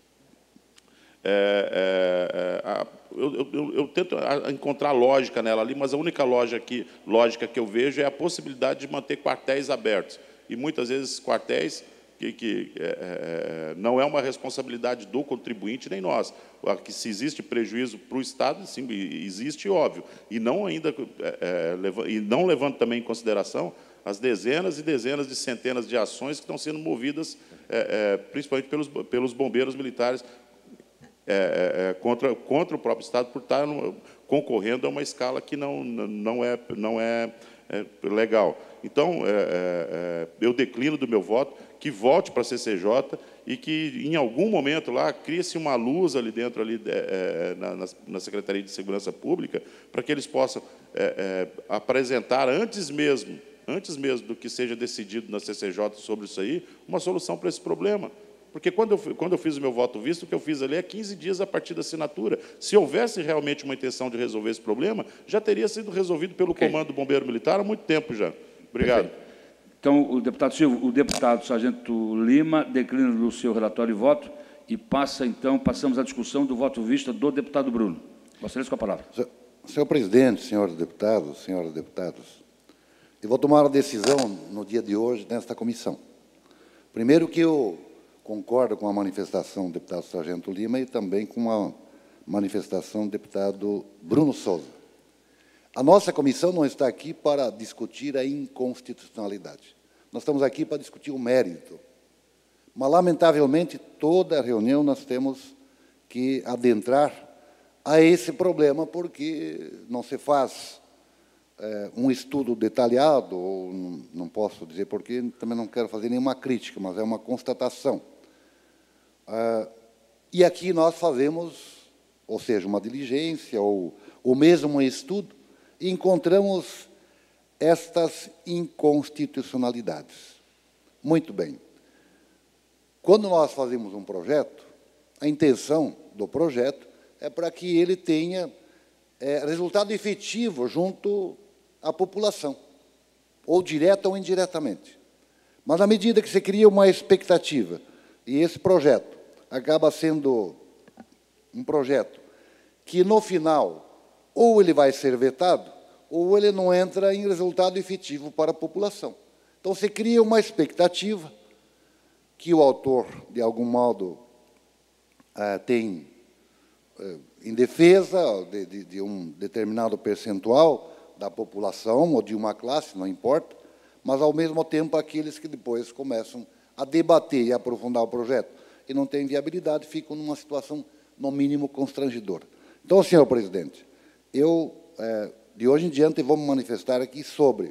É, é, a, eu, eu, eu tento encontrar lógica nela ali, mas a única lógica que, lógica que eu vejo é a possibilidade de manter quartéis abertos. E, muitas vezes, quartéis... que, que é, não é uma responsabilidade do contribuinte nem nós. Que se existe prejuízo para o Estado, sim, existe, óbvio, e não ainda é, leva, e não levando também em consideração as dezenas e dezenas de centenas de ações que estão sendo movidas, é, é, principalmente pelos, pelos bombeiros militares, é, é, contra, contra o próprio Estado, por estar no, concorrendo a uma escala que não, não é, não é, é legal. Então, é, é, eu declino do meu voto, que volte para a C C J e que, em algum momento lá, crie-se uma luz ali dentro, ali, é, na, na Secretaria de Segurança Pública, para que eles possam é, é, apresentar, antes mesmo, antes mesmo do que seja decidido na C C J sobre isso aí, uma solução para esse problema. Porque, quando eu, quando eu fiz o meu voto visto, o que eu fiz ali é quinze dias a partir da assinatura. Se houvesse realmente uma intenção de resolver esse problema, já teria sido resolvido pelo okay. Comando do Bombeiro Militar há muito tempo já. Obrigado. Perfeito. Então, o deputado Silvio, o deputado Sargento Lima declina do seu relatório e voto e passa, então, passamos à discussão do voto visto do deputado Bruno. Vossa Excelência, com a palavra. Senhor presidente, senhores deputados, senhoras deputadas, eu vou tomar uma decisão no dia de hoje nesta comissão. Primeiro que eu concordo com a manifestação do deputado Sargento Lima e também com a manifestação do deputado Bruno Souza. A nossa comissão não está aqui para discutir a inconstitucionalidade. Nós estamos aqui para discutir o mérito. Mas, lamentavelmente, toda reunião nós temos que adentrar a esse problema, porque não se faz é, um estudo detalhado, ou não, não posso dizer porque também não quero fazer nenhuma crítica, mas é uma constatação. Ah, e aqui nós fazemos, ou seja, uma diligência, ou, ou mesmo um estudo, e encontramos estas inconstitucionalidades. Muito bem. Quando nós fazemos um projeto, a intenção do projeto é para que ele tenha é, resultado efetivo junto à população, ou direta ou indiretamente. Mas, à medida que se cria uma expectativa, e esse projeto acaba sendo um projeto que, no final, ou ele vai ser vetado, ou ele não entra em resultado efetivo para a população. Então, se cria uma expectativa que o autor, de algum modo, eh, tem eh, em defesa de, de, de um determinado percentual da população ou de uma classe, não importa, mas, ao mesmo tempo, aqueles que depois começam a debater e aprofundar o projeto e não têm viabilidade, ficam numa situação, no mínimo, constrangedora. Então, senhor presidente, eu, eh, de hoje em diante, vou me manifestar aqui sobre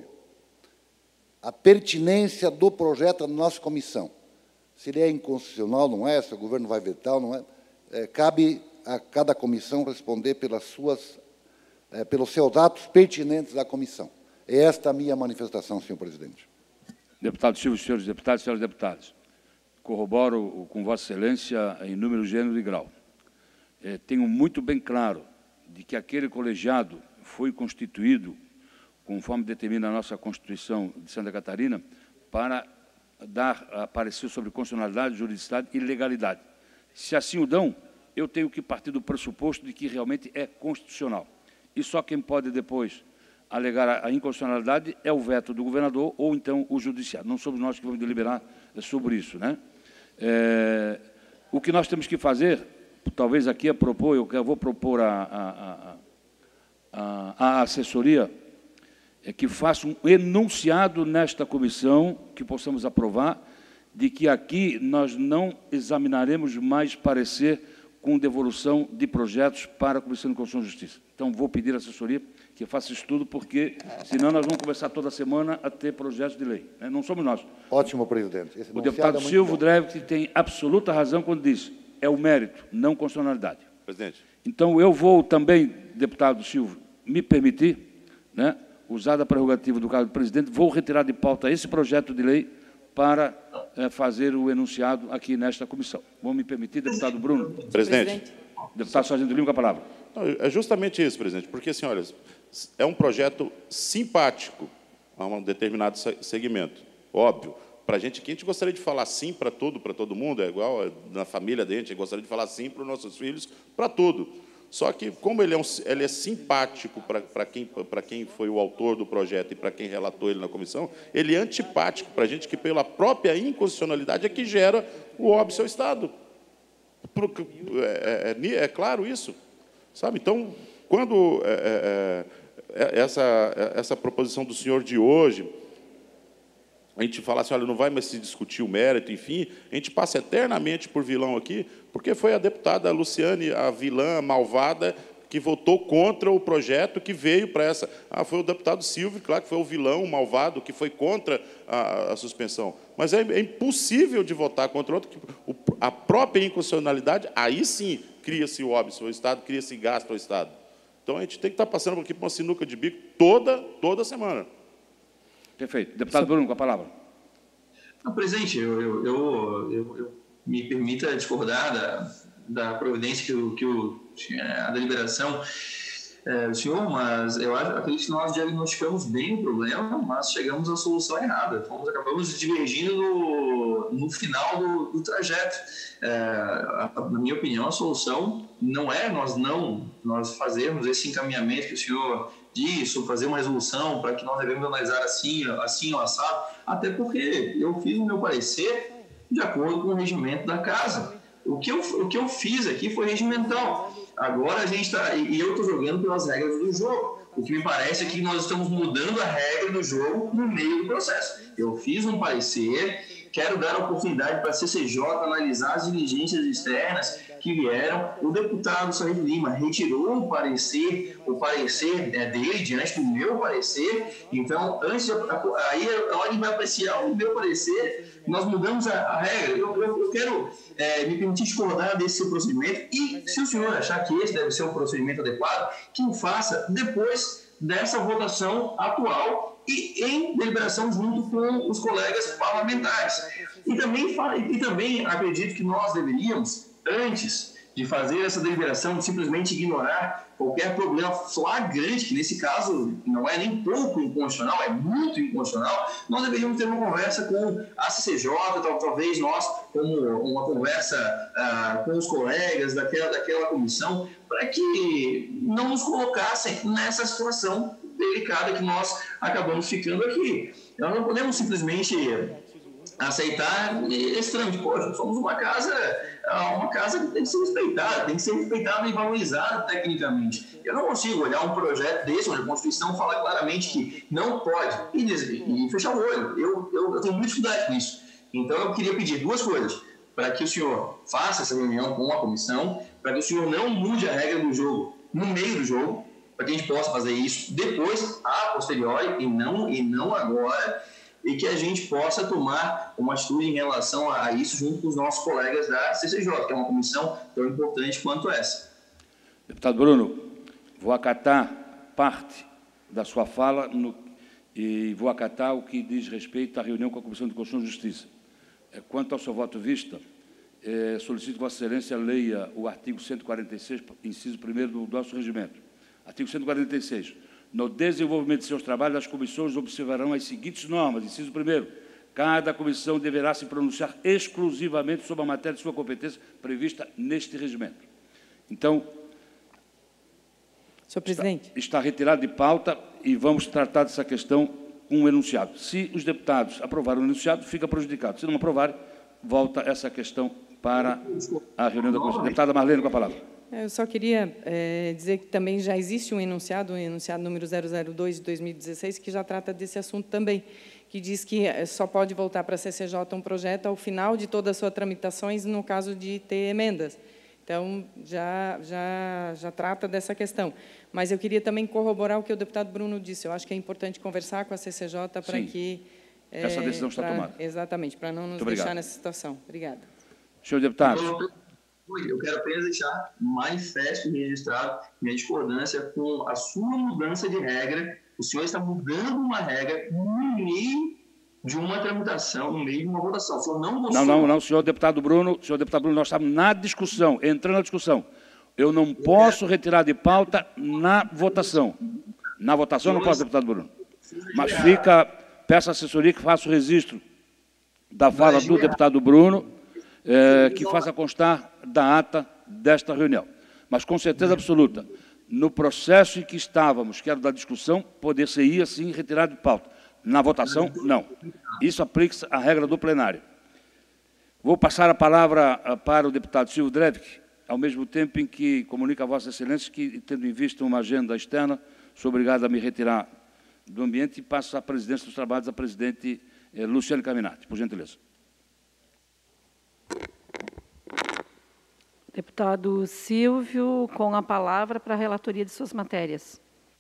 a pertinência do projeto na nossa comissão. Se ele é inconstitucional, não é, se o governo vai vetar, não é, é cabe a cada comissão responder pelas suas, é, pelos seus atos pertinentes à comissão. É esta a minha manifestação, senhor presidente. Deputado Silvio, senhores deputados e senhoras deputadas, corroboro com Vossa Excelência em número, gênero e grau. É, tenho muito bem claro de que aquele colegiado foi constituído, conforme determina a nossa Constituição de Santa Catarina, para dar a parecer sobre constitucionalidade, juridicidade e legalidade. Se assim o dão, eu tenho que partir do pressuposto de que realmente é constitucional. E só quem pode depois alegar a inconstitucionalidade é o veto do governador ou então o judiciário. Não somos nós que vamos deliberar sobre isso, né? É, o que nós temos que fazer, talvez aqui a propor, eu vou propor a, a, a, a assessoria, é que faça um enunciado nesta comissão, que possamos aprovar, de que aqui nós não examinaremos mais parecer com devolução de projetos para a Comissão de Constituição e Justiça. Então, vou pedir à assessoria que faça estudo, porque, senão, nós vamos começar toda semana a ter projetos de lei. Não somos nós. Ótimo, presidente. Esse o deputado é Silvio Dreve tem absoluta razão quando diz é o mérito, não constitucionalidade. Presidente. Então, eu vou também, deputado Silvio, me permitir, né, usada a prerrogativa do cargo do presidente, vou retirar de pauta esse projeto de lei para é, fazer o enunciado aqui nesta comissão. Vão me permitir, deputado Bruno? Presidente. Presidente. Deputado Sargento Lima, com a palavra. Não, é justamente isso, presidente, porque, assim, olha, é um projeto simpático a um determinado segmento, óbvio. Para a gente aqui, a gente gostaria de falar sim para tudo, para todo mundo, é igual na família da gente, a gente gostaria de falar sim para os nossos filhos, para tudo. Só que, como ele é, um, ele é simpático para quem, para quem foi o autor do projeto e para quem relatou ele na comissão, ele é antipático para a gente, que, pela própria inconstitucionalidade, é que gera o óbito ao Estado. É, é, é, é claro isso, sabe? Então, quando é, é, essa, essa proposição do senhor de hoje, a gente fala assim, olha, não vai mais se discutir o mérito, enfim, a gente passa eternamente por vilão aqui, porque foi a deputada Luciane, a vilã malvada, que votou contra o projeto que veio para essa... Ah, foi o deputado Silvio, claro que foi o vilão, o malvado, que foi contra a, a suspensão. Mas é, é impossível de votar contra outro. O, a própria inconstitucionalidade, aí sim cria-se o óbito ao Estado, cria-se gasto ao Estado. Então, a gente tem que estar passando aqui por uma sinuca de bico toda, toda semana. Perfeito. Deputado Bruno, com a palavra. Não, presidente, eu, eu, eu, eu, eu me permita discordar da, da providência que, o, que o, a deliberação é, do senhor, mas eu acho, acredito que nós diagnosticamos bem o problema, mas chegamos à solução errada. Fomos, acabamos divergindo no, no final do, do trajeto. É, a, na minha opinião, a solução não é nós não nós fazermos esse encaminhamento que o senhor disso, fazer uma resolução para que nós devemos analisar assim, assim ou assado, até porque eu fiz o meu parecer de acordo com o regimento da casa. O que eu, o que eu fiz aqui foi regimental. Agora a gente está... E eu estou jogando pelas regras do jogo. O que me parece é que nós estamos mudando a regra do jogo no meio do processo. Eu fiz um parecer, quero dar a oportunidade para a C C J analisar as diligências externas que vieram. O deputado Sargento Lima retirou o parecer, o parecer dele diante do meu parecer. Então, antes de, aí a hora que vai apreciar o meu parecer, nós mudamos a, a regra. Eu, eu, eu quero é, me permitir discordar desse seu procedimento e, se o senhor achar que esse deve ser um procedimento adequado, que o faça depois dessa votação atual e em deliberação junto com os colegas parlamentares. E também, e também acredito que nós deveríamos antes de fazer essa deliberação, de simplesmente ignorar qualquer problema flagrante, que nesse caso não é nem pouco inconstitucional, é muito inconstitucional, nós deveríamos ter uma conversa com a C C J, talvez nós, como uma conversa ah, com os colegas daquela, daquela comissão, para que não nos colocassem nessa situação delicada que nós acabamos ficando aqui. Nós não podemos simplesmente aceitar esse trâmite. Poxa, somos uma casa, uma casa que tem que ser respeitada, tem que ser respeitada e valorizada tecnicamente. Eu não consigo olhar um projeto desse, onde a Constituição fala claramente que não pode, e, e fechar o olho. Eu, eu, eu tenho muita dificuldade com isso. Então, eu queria pedir duas coisas, para que o senhor faça essa reunião com a comissão, para que o senhor não mude a regra do jogo no meio do jogo, para que a gente possa fazer isso depois, a posteriori, e não, e não agora, e que a gente possa tomar uma atitude em relação a isso junto com os nossos colegas da C C J, que é uma comissão tão importante quanto essa. Deputado Bruno, vou acatar parte da sua fala no, e vou acatar o que diz respeito à reunião com a Comissão de Constituição e Justiça. Quanto ao seu voto vista, é, solicito que Vossa Excelência leia o artigo cento e quarenta e seis, inciso primeiro do nosso regimento. Artigo cento e quarenta e seis. No desenvolvimento de seus trabalhos, as comissões observarão as seguintes normas. Inciso primeiro, cada comissão deverá se pronunciar exclusivamente sobre a matéria de sua competência prevista neste regimento. Então, senhor presidente, está, está retirado de pauta e vamos tratar dessa questão com um enunciado. Se os deputados aprovarem o enunciado, fica prejudicado. Se não aprovarem, volta essa questão para a reunião da comissão. Deputada Marlene, com a palavra. Eu só queria é, dizer que também já existe um enunciado, o um enunciado número zero zero dois de dois mil e dezesseis, que já trata desse assunto também, que diz que só pode voltar para a C C J um projeto ao final de todas as suas tramitações, no caso de ter emendas. Então, já, já, já trata dessa questão. Mas eu queria também corroborar o que o deputado Bruno disse. Eu acho que é importante conversar com a C C J para que... É, essa decisão está pra, tomada. Exatamente, para não nos Muito deixar obrigado. nessa situação. Obrigada. Senhor deputado. Eu quero apenas deixar manifesto e registrado minha discordância com a sua mudança de regra. O senhor está mudando uma regra no meio de uma tramitação, no meio de uma votação. O senhor não gostou... Não, não, não, senhor deputado Bruno, senhor deputado Bruno, nós estamos na discussão, entrando na discussão. Eu não posso retirar de pauta na votação. Na votação eu não posso, deputado Bruno. Mas fica, peço à assessoria que faça o registro da fala do deputado Bruno, É, que faça constar da ata desta reunião. Mas, com certeza absoluta, no processo em que estávamos, que era da discussão, poder-se-ia, sim, retirar de pauta. Na votação, não. Isso aplica-se à regra do plenário. Vou passar a palavra para o deputado Silvio Drevik, ao mesmo tempo em que comunica a Vossa Excelência que, tendo em vista uma agenda externa, sou obrigado a me retirar do ambiente e passo a presidência dos trabalhos à presidente eh, Luciane Caminati, por gentileza. Deputado Silvio, com a palavra para a relatoria de suas matérias.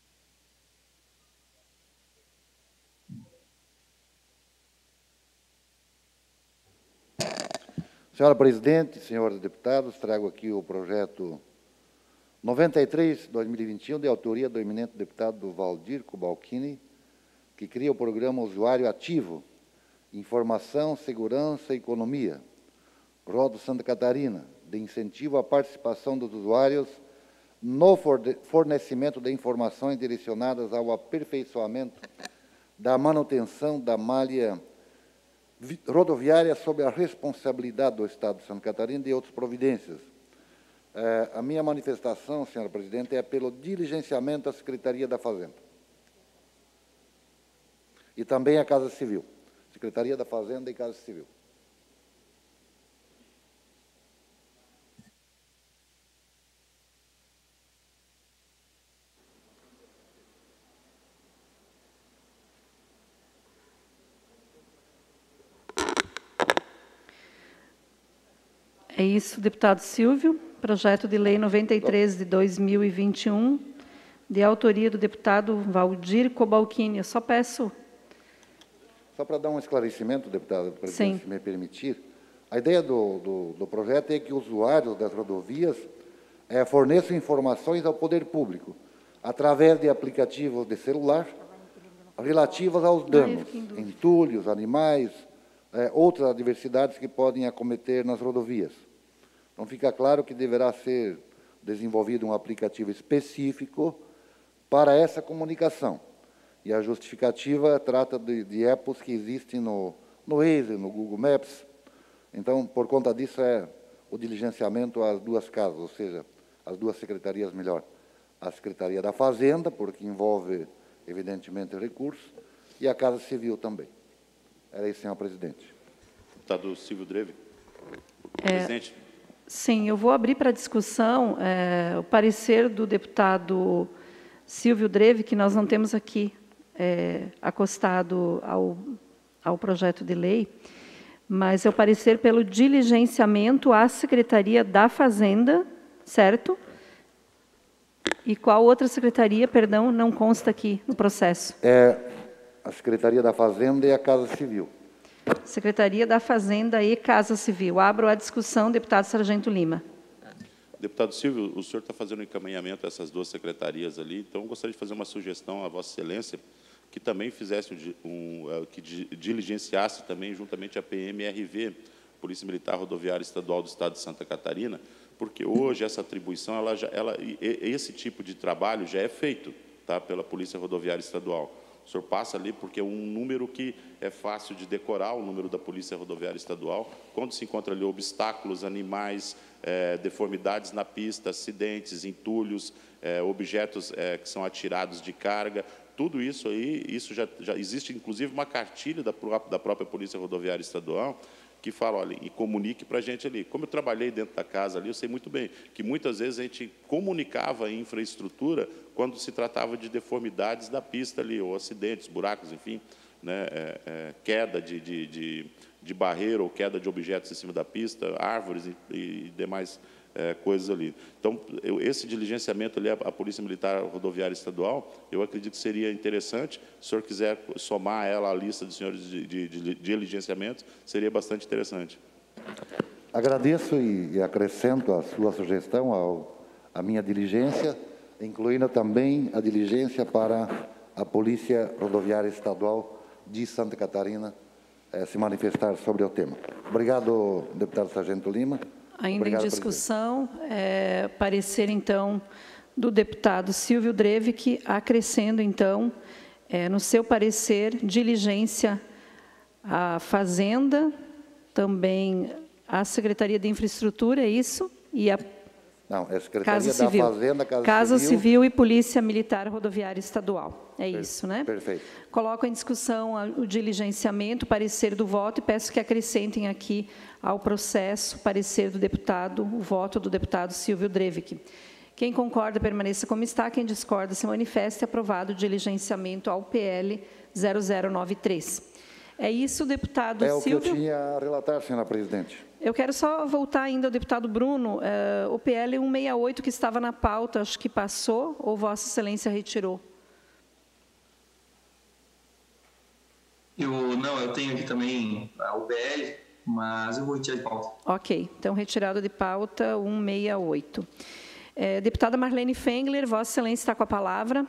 Senhora Presidente, senhores deputados, trago aqui o projeto noventa e três, dois mil e vinte e um, de autoria do eminente deputado Valdir Cobalcini, que cria o programa Usuário Ativo, Informação, Segurança e Economia, Rodo Santa Catarina, de incentivo à participação dos usuários no fornecimento de informações direcionadas ao aperfeiçoamento da manutenção da malha rodoviária sob a responsabilidade do Estado de Santa Catarina e de outras providências. É, a minha manifestação, senhora Presidente, é pelo diligenciamento da Secretaria da Fazenda. E também a Casa Civil. Secretaria da Fazenda e Casa Civil. É isso, deputado Silvio. Projeto de lei noventa e três de dois mil e vinte e um, de autoria do deputado Valdir Cobalcini. Eu só peço... Só para dar um esclarecimento, deputado, presidente, se me permitir, a ideia do, do, do projeto é que os usuários das rodovias é, forneçam informações ao poder público, através de aplicativos de celular, relativos aos danos, entulhos, animais, é, outras adversidades que podem acometer nas rodovias. Então, fica claro que deverá ser desenvolvido um aplicativo específico para essa comunicação. E a justificativa trata de, de apps que existem no, no Waze, no Google Maps. Então, por conta disso, é o diligenciamento às duas casas, ou seja, as duas secretarias melhor. A Secretaria da Fazenda, porque envolve, evidentemente, recursos, e a Casa Civil também. Era isso, senhor presidente. Deputado Silvio Dreve. É, Presidente. Sim, eu vou abrir para discussão é, o parecer do deputado Silvio Dreve, que nós não temos aqui é, acostado ao, ao projeto de lei, mas é o parecer pelo diligenciamento à Secretaria da Fazenda, certo? E qual outra secretaria, perdão, não consta aqui no processo? É a Secretaria da Fazenda e a Casa Civil. Secretaria da Fazenda e Casa Civil. Abro a discussão, deputado Sargento Lima. Deputado Silvio, o senhor está fazendo um encaminhamento a essas duas secretarias ali, então eu gostaria de fazer uma sugestão à Vossa Excelência que também fizesse um, um que diligenciasse também juntamente a P M R V, Polícia Militar Rodoviária Estadual do Estado de Santa Catarina, porque hoje essa atribuição, ela já, ela, esse tipo de trabalho já é feito, tá, pela Polícia Rodoviária Estadual. O senhor passa ali porque é um número que é fácil de decorar, o número da Polícia Rodoviária Estadual, quando se encontra ali obstáculos, animais, é, deformidades na pista, acidentes, entulhos, é, objetos é, que são atirados de carga, tudo isso aí, isso já, já existe, inclusive, uma cartilha da, da própria Polícia Rodoviária Estadual, que fala, olha, e comunique para a gente ali. Como eu trabalhei dentro da casa ali, eu sei muito bem que muitas vezes a gente comunicava a infraestrutura quando se tratava de deformidades da pista ali, ou acidentes, buracos, enfim, né, é, é, queda de, de, de, de barreira ou queda de objetos em cima da pista, árvores e, e demais é, coisas ali. Então, eu, esse diligenciamento ali, a, a Polícia Militar Rodoviária Estadual, eu acredito que seria interessante. Se o senhor quiser somar ela à lista de senhores de, de, de, de diligenciamentos, seria bastante interessante. Agradeço e, e acrescento a sua sugestão ao, à minha diligência, incluindo também a diligência para a Polícia Rodoviária Estadual de Santa Catarina eh, se manifestar sobre o tema. Obrigado, deputado Sargento Lima. Ainda Obrigado, em discussão, é, parecer, então, do deputado Silvio Dreve, que acrescendo, então, é, no seu parecer, diligência à Fazenda, também à Secretaria de Infraestrutura, é isso? E a Não, é a Secretaria Casa da Civil. Fazenda, Casa, Casa Civil. Civil e Polícia Militar Rodoviária Estadual. É Per- isso, né? Perfeito. Coloco em discussão a- o diligenciamento, parecer do voto, e peço que acrescentem aqui ao processo, parecer do deputado, o voto do deputado Silvio Dreve. Quem concorda, permaneça como está. Quem discorda, se manifeste. Aprovado o diligenciamento ao P L zero zero nove três. É isso, deputado É o que eu Silvio. tinha a relatar, senhora presidente. Eu quero só voltar ainda ao deputado Bruno. eh, o P L cento e sessenta e oito, que estava na pauta, acho que passou, ou Vossa Excelência retirou? Eu, não, eu tenho aqui também ah, o P L, mas eu vou retirar de pauta. Ok, então retirado de pauta cento e sessenta e oito. Eh, deputada Marlene Fengler, Vossa Excelência está com a palavra.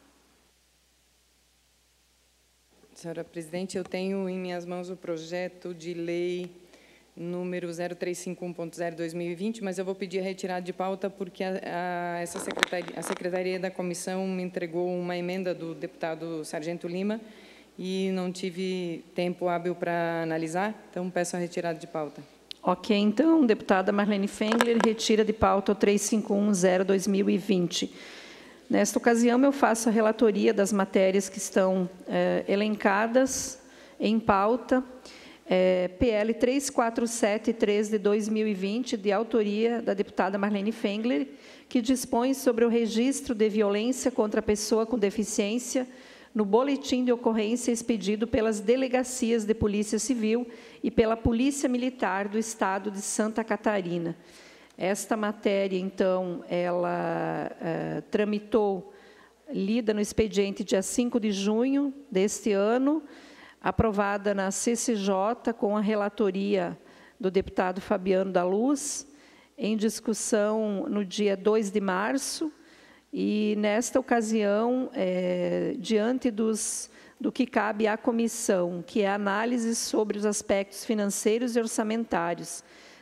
Senhora presidente, eu tenho em minhas mãos o projeto de lei número zero três cinco um ponto zero dois mil e vinte, mas eu vou pedir a retirada de pauta porque a, a, essa secretaria, a Secretaria da Comissão me entregou uma emenda do deputado Sargento Lima e não tive tempo hábil para analisar, então peço a retirada de pauta. Ok, então, deputada Marlene Fengler, retira de pauta o três cinco um zero dois mil e vinte. Nesta ocasião, eu faço a relatoria das matérias que estão eh, elencadas em pauta. É, P L três quatro sete três de dois mil e vinte, de autoria da deputada Marlene Fengler, que dispõe sobre o registro de violência contra a pessoa com deficiência no boletim de ocorrência expedido pelas delegacias de Polícia Civil e pela Polícia Militar do Estado de Santa Catarina. Esta matéria, então, ela eh, tramitou, lida no expediente dia cinco de junho deste ano, aprovada na C C J com a relatoria do deputado Fabiano da Luz, em discussão no dia dois de março, e, nesta ocasião, é, diante dos, do que cabe à comissão, que é a análise sobre os aspectos financeiros e orçamentários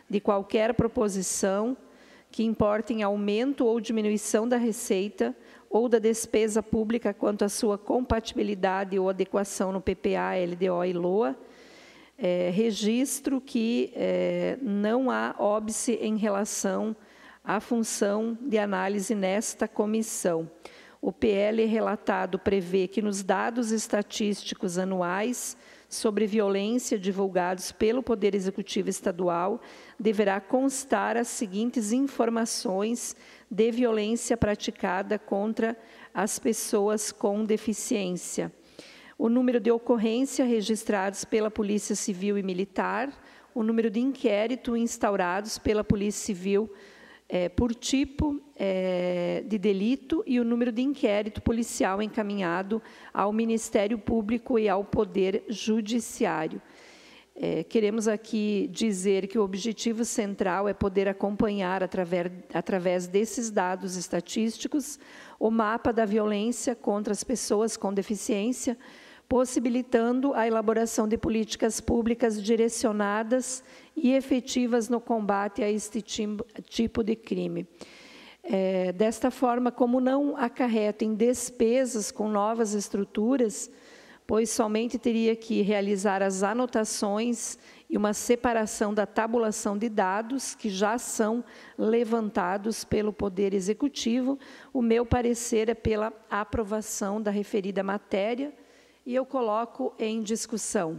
de qualquer proposição que importe em aumento ou diminuição da receita ou da despesa pública quanto à sua compatibilidade ou adequação no P P A, L D O e LOA. É, registro que é, não há óbice em relação à função de análise nesta comissão. O P L relatado prevê que nos dados estatísticos anuais sobre violência divulgados pelo Poder Executivo Estadual, deverá constar as seguintes informações de violência praticada contra as pessoas com deficiência: o número de ocorrência registrados pela Polícia Civil e Militar, o número de inquérito instaurados pela Polícia Civil é, por tipo é, de delito e o número de inquérito policial encaminhado ao Ministério Público e ao Poder Judiciário. É, queremos aqui dizer que o objetivo central é poder acompanhar, através, através desses dados estatísticos, o mapa da violência contra as pessoas com deficiência, possibilitando a elaboração de políticas públicas direcionadas e efetivas no combate a este tipo de crime. É, desta forma, como não acarretem despesas com novas estruturas, pois somente teria que realizar as anotações e uma separação da tabulação de dados que já são levantados pelo Poder Executivo, o meu parecer é pela aprovação da referida matéria e eu coloco em discussão.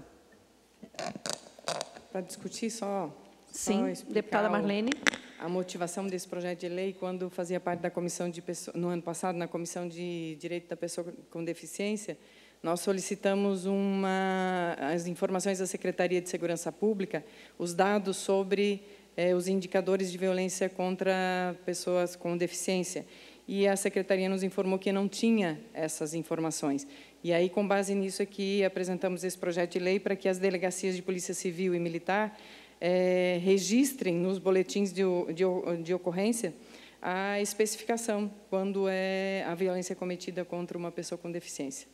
Para discutir só... Sim, só deputada Marlene. A motivação desse projeto de lei, quando fazia parte da comissão de pessoa, no ano passado, na Comissão de Direito da Pessoa com Deficiência, nós solicitamos uma, as informações da Secretaria de Segurança Pública, os dados sobre eh, os indicadores de violência contra pessoas com deficiência. E a Secretaria nos informou que não tinha essas informações. E aí, com base nisso, é que apresentamos esse projeto de lei para que as delegacias de Polícia Civil e Militar eh, registrem nos boletins de, de, de ocorrência a especificação quando é a violência cometida contra uma pessoa com deficiência.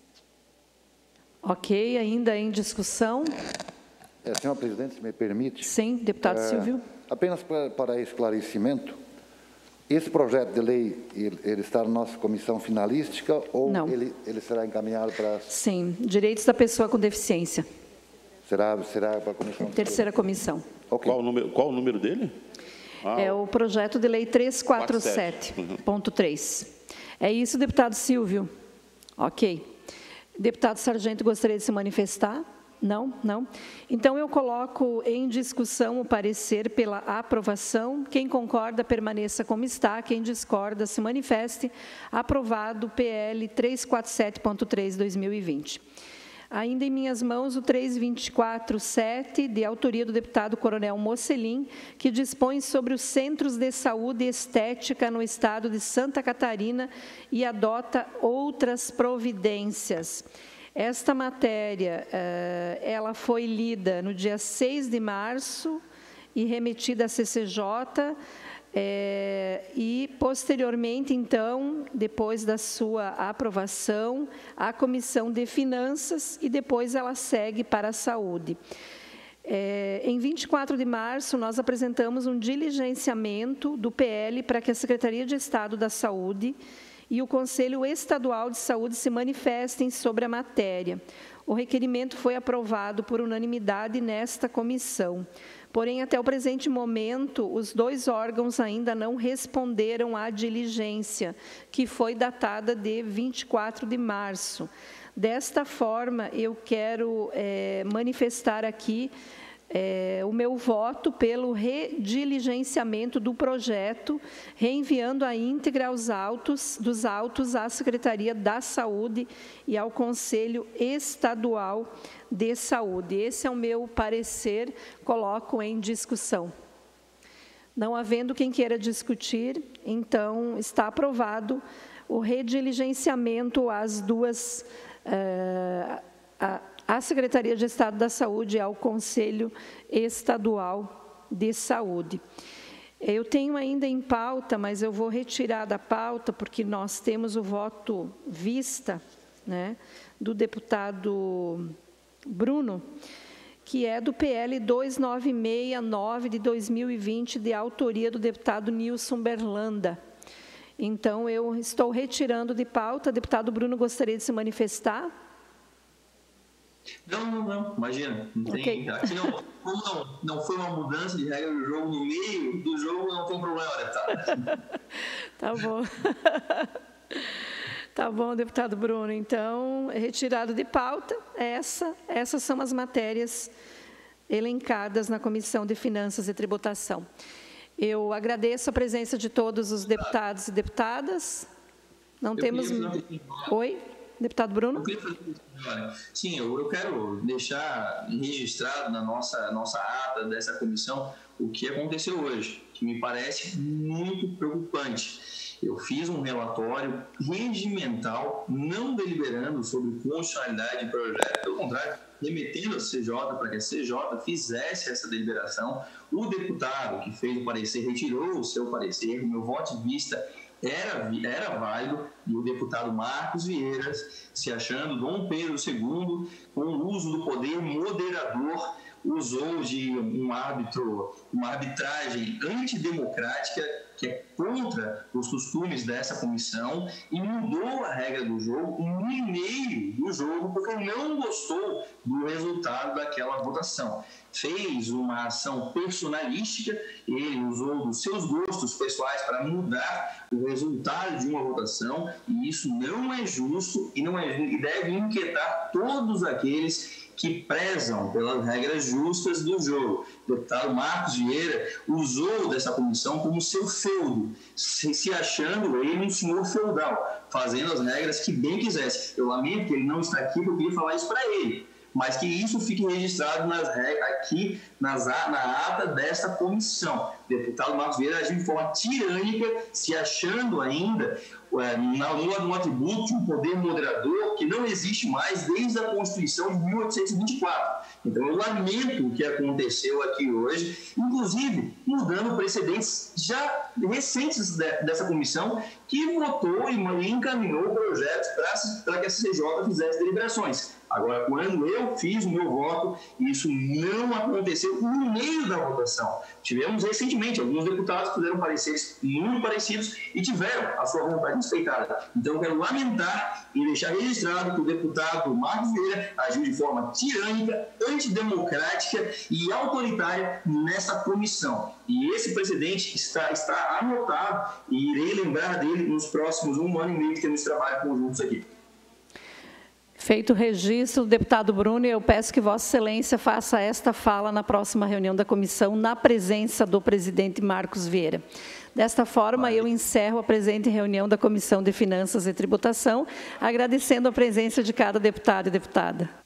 Ok, ainda em discussão. É, senhora presidente, se me permite. Sim, deputado é, Silvio. Apenas para, para esclarecimento, esse projeto de lei, ele, ele está na nossa comissão finalística ou Não. Ele, ele será encaminhado para... Sim, direitos da pessoa com deficiência. Será, será para a comissão? Terceira comissão. Okay. Qual o número, qual o número dele? Ah, é o projeto de lei trezentos e quarenta e sete ponto três. É isso, deputado Silvio? Ok. Deputado Sargento, gostaria de se manifestar? Não? Não? Então, eu coloco em discussão o parecer pela aprovação. Quem concorda, permaneça como está. Quem discorda, se manifeste. Aprovado o P L trezentos e quarenta e sete ponto três, dois mil e vinte. Ainda em minhas mãos o trezentos e vinte e quatro ponto sete, de autoria do deputado Coronel Mocelin, que dispõe sobre os centros de saúde estética no estado de Santa Catarina e adota outras providências. Esta matéria, ela foi lida no dia seis de março e remetida à C C J, É, e, posteriormente, então, depois da sua aprovação, à Comissão de Finanças e depois ela segue para a Saúde. É, em vinte e quatro de março, nós apresentamos um diligenciamento do P L para que a Secretaria de Estado da Saúde e o Conselho Estadual de Saúde se manifestem sobre a matéria. O requerimento foi aprovado por unanimidade nesta comissão. Porém, até o presente momento, os dois órgãos ainda não responderam à diligência, que foi datada de vinte e quatro de março. Desta forma, eu quero é, manifestar aqui é, o meu voto pelo rediligenciamento do projeto, reenviando a íntegra aos autos, dos autos à Secretaria da Saúde e ao Conselho Estadual de Saúde. Esse é o meu parecer, coloco em discussão. Não havendo quem queira discutir, então está aprovado o rediligenciamento às duas, uh, a, à Secretaria de Estado da Saúde e ao Conselho Estadual de Saúde. Eu tenho ainda em pauta, mas eu vou retirar da pauta, porque nós temos o voto vista, né, do deputado Bruno, que é do P L dois nove seis nove de dois mil e vinte, de autoria do deputado Nilson Berlanda. Então, eu estou retirando de pauta. Deputado Bruno, gostaria de se manifestar? Não, não, não, imagina. Não tem, okay. Aqui não, como não, não foi uma mudança de regra do jogo no meio do jogo, não tem problema, deputado. Tá bom. Tá bom, deputado Bruno. Então, retirado de pauta, essa, essas são as matérias elencadas na Comissão de Finanças e Tributação. Eu agradeço a presença de todos os deputados e deputadas. Não eu temos... Oi, deputado Bruno? Eu Sim, eu, eu quero deixar registrado na nossa, nossa ata dessa comissão o que aconteceu hoje, que me parece muito preocupante. Eu fiz um relatório regimental, não deliberando sobre constitucionalidade de projeto, pelo contrário, remetendo a C J para que a C J fizesse essa deliberação. O deputado que fez o parecer retirou o seu parecer, o meu voto de vista era, era válido, e o deputado Marcos Vieira, se achando Dom Pedro segundo, com o uso do poder moderador, usou de um árbitro, uma arbitragem antidemocrática que é contra os costumes dessa comissão e mudou a regra do jogo no meio do jogo porque não gostou do resultado daquela votação. Fez uma ação personalística, ele usou dos seus gostos pessoais para mudar o resultado de uma votação, e isso não é justo e, não é, e deve inquietar todos aqueles que prezam pelas regras justas do jogo. O deputado Marcos Vieira usou dessa comissão como seu feudo, se, se achando ele um senhor feudal, fazendo as regras que bem quisesse. Eu lamento que ele não está aqui, porque eu queria falar isso para ele, mas que isso fique registrado nas regras, aqui nas, na ata desta comissão. O deputado Marcos Vieira agiu de forma tirânica, se achando ainda é, no atributo de um poder moderador que não existe mais desde a Constituição de mil oitocentos e vinte e quatro. Então, eu lamento o que aconteceu aqui hoje, inclusive mudando precedentes já recentes dessa comissão, que votou e encaminhou projetos para que a C J fizesse deliberações. Agora, quando eu fiz o meu voto, isso não aconteceu no meio da votação. Tivemos recentemente alguns deputados que fizeram pareceres muito parecidos e tiveram a sua vontade respeitada. Então, eu quero lamentar e deixar registrado que o deputado Marcos Vieira agiu de forma tirânica, antidemocrática e autoritária nessa comissão. E esse precedente está, está anotado e irei lembrar dele nos próximos um ano e meio que temos trabalho conjuntos aqui. Feito o registro, deputado Bruno, eu peço que Vossa Excelência faça esta fala na próxima reunião da comissão, na presença do presidente Marcos Vieira. Desta forma, eu encerro a presente reunião da Comissão de Finanças e Tributação, agradecendo a presença de cada deputado e deputada.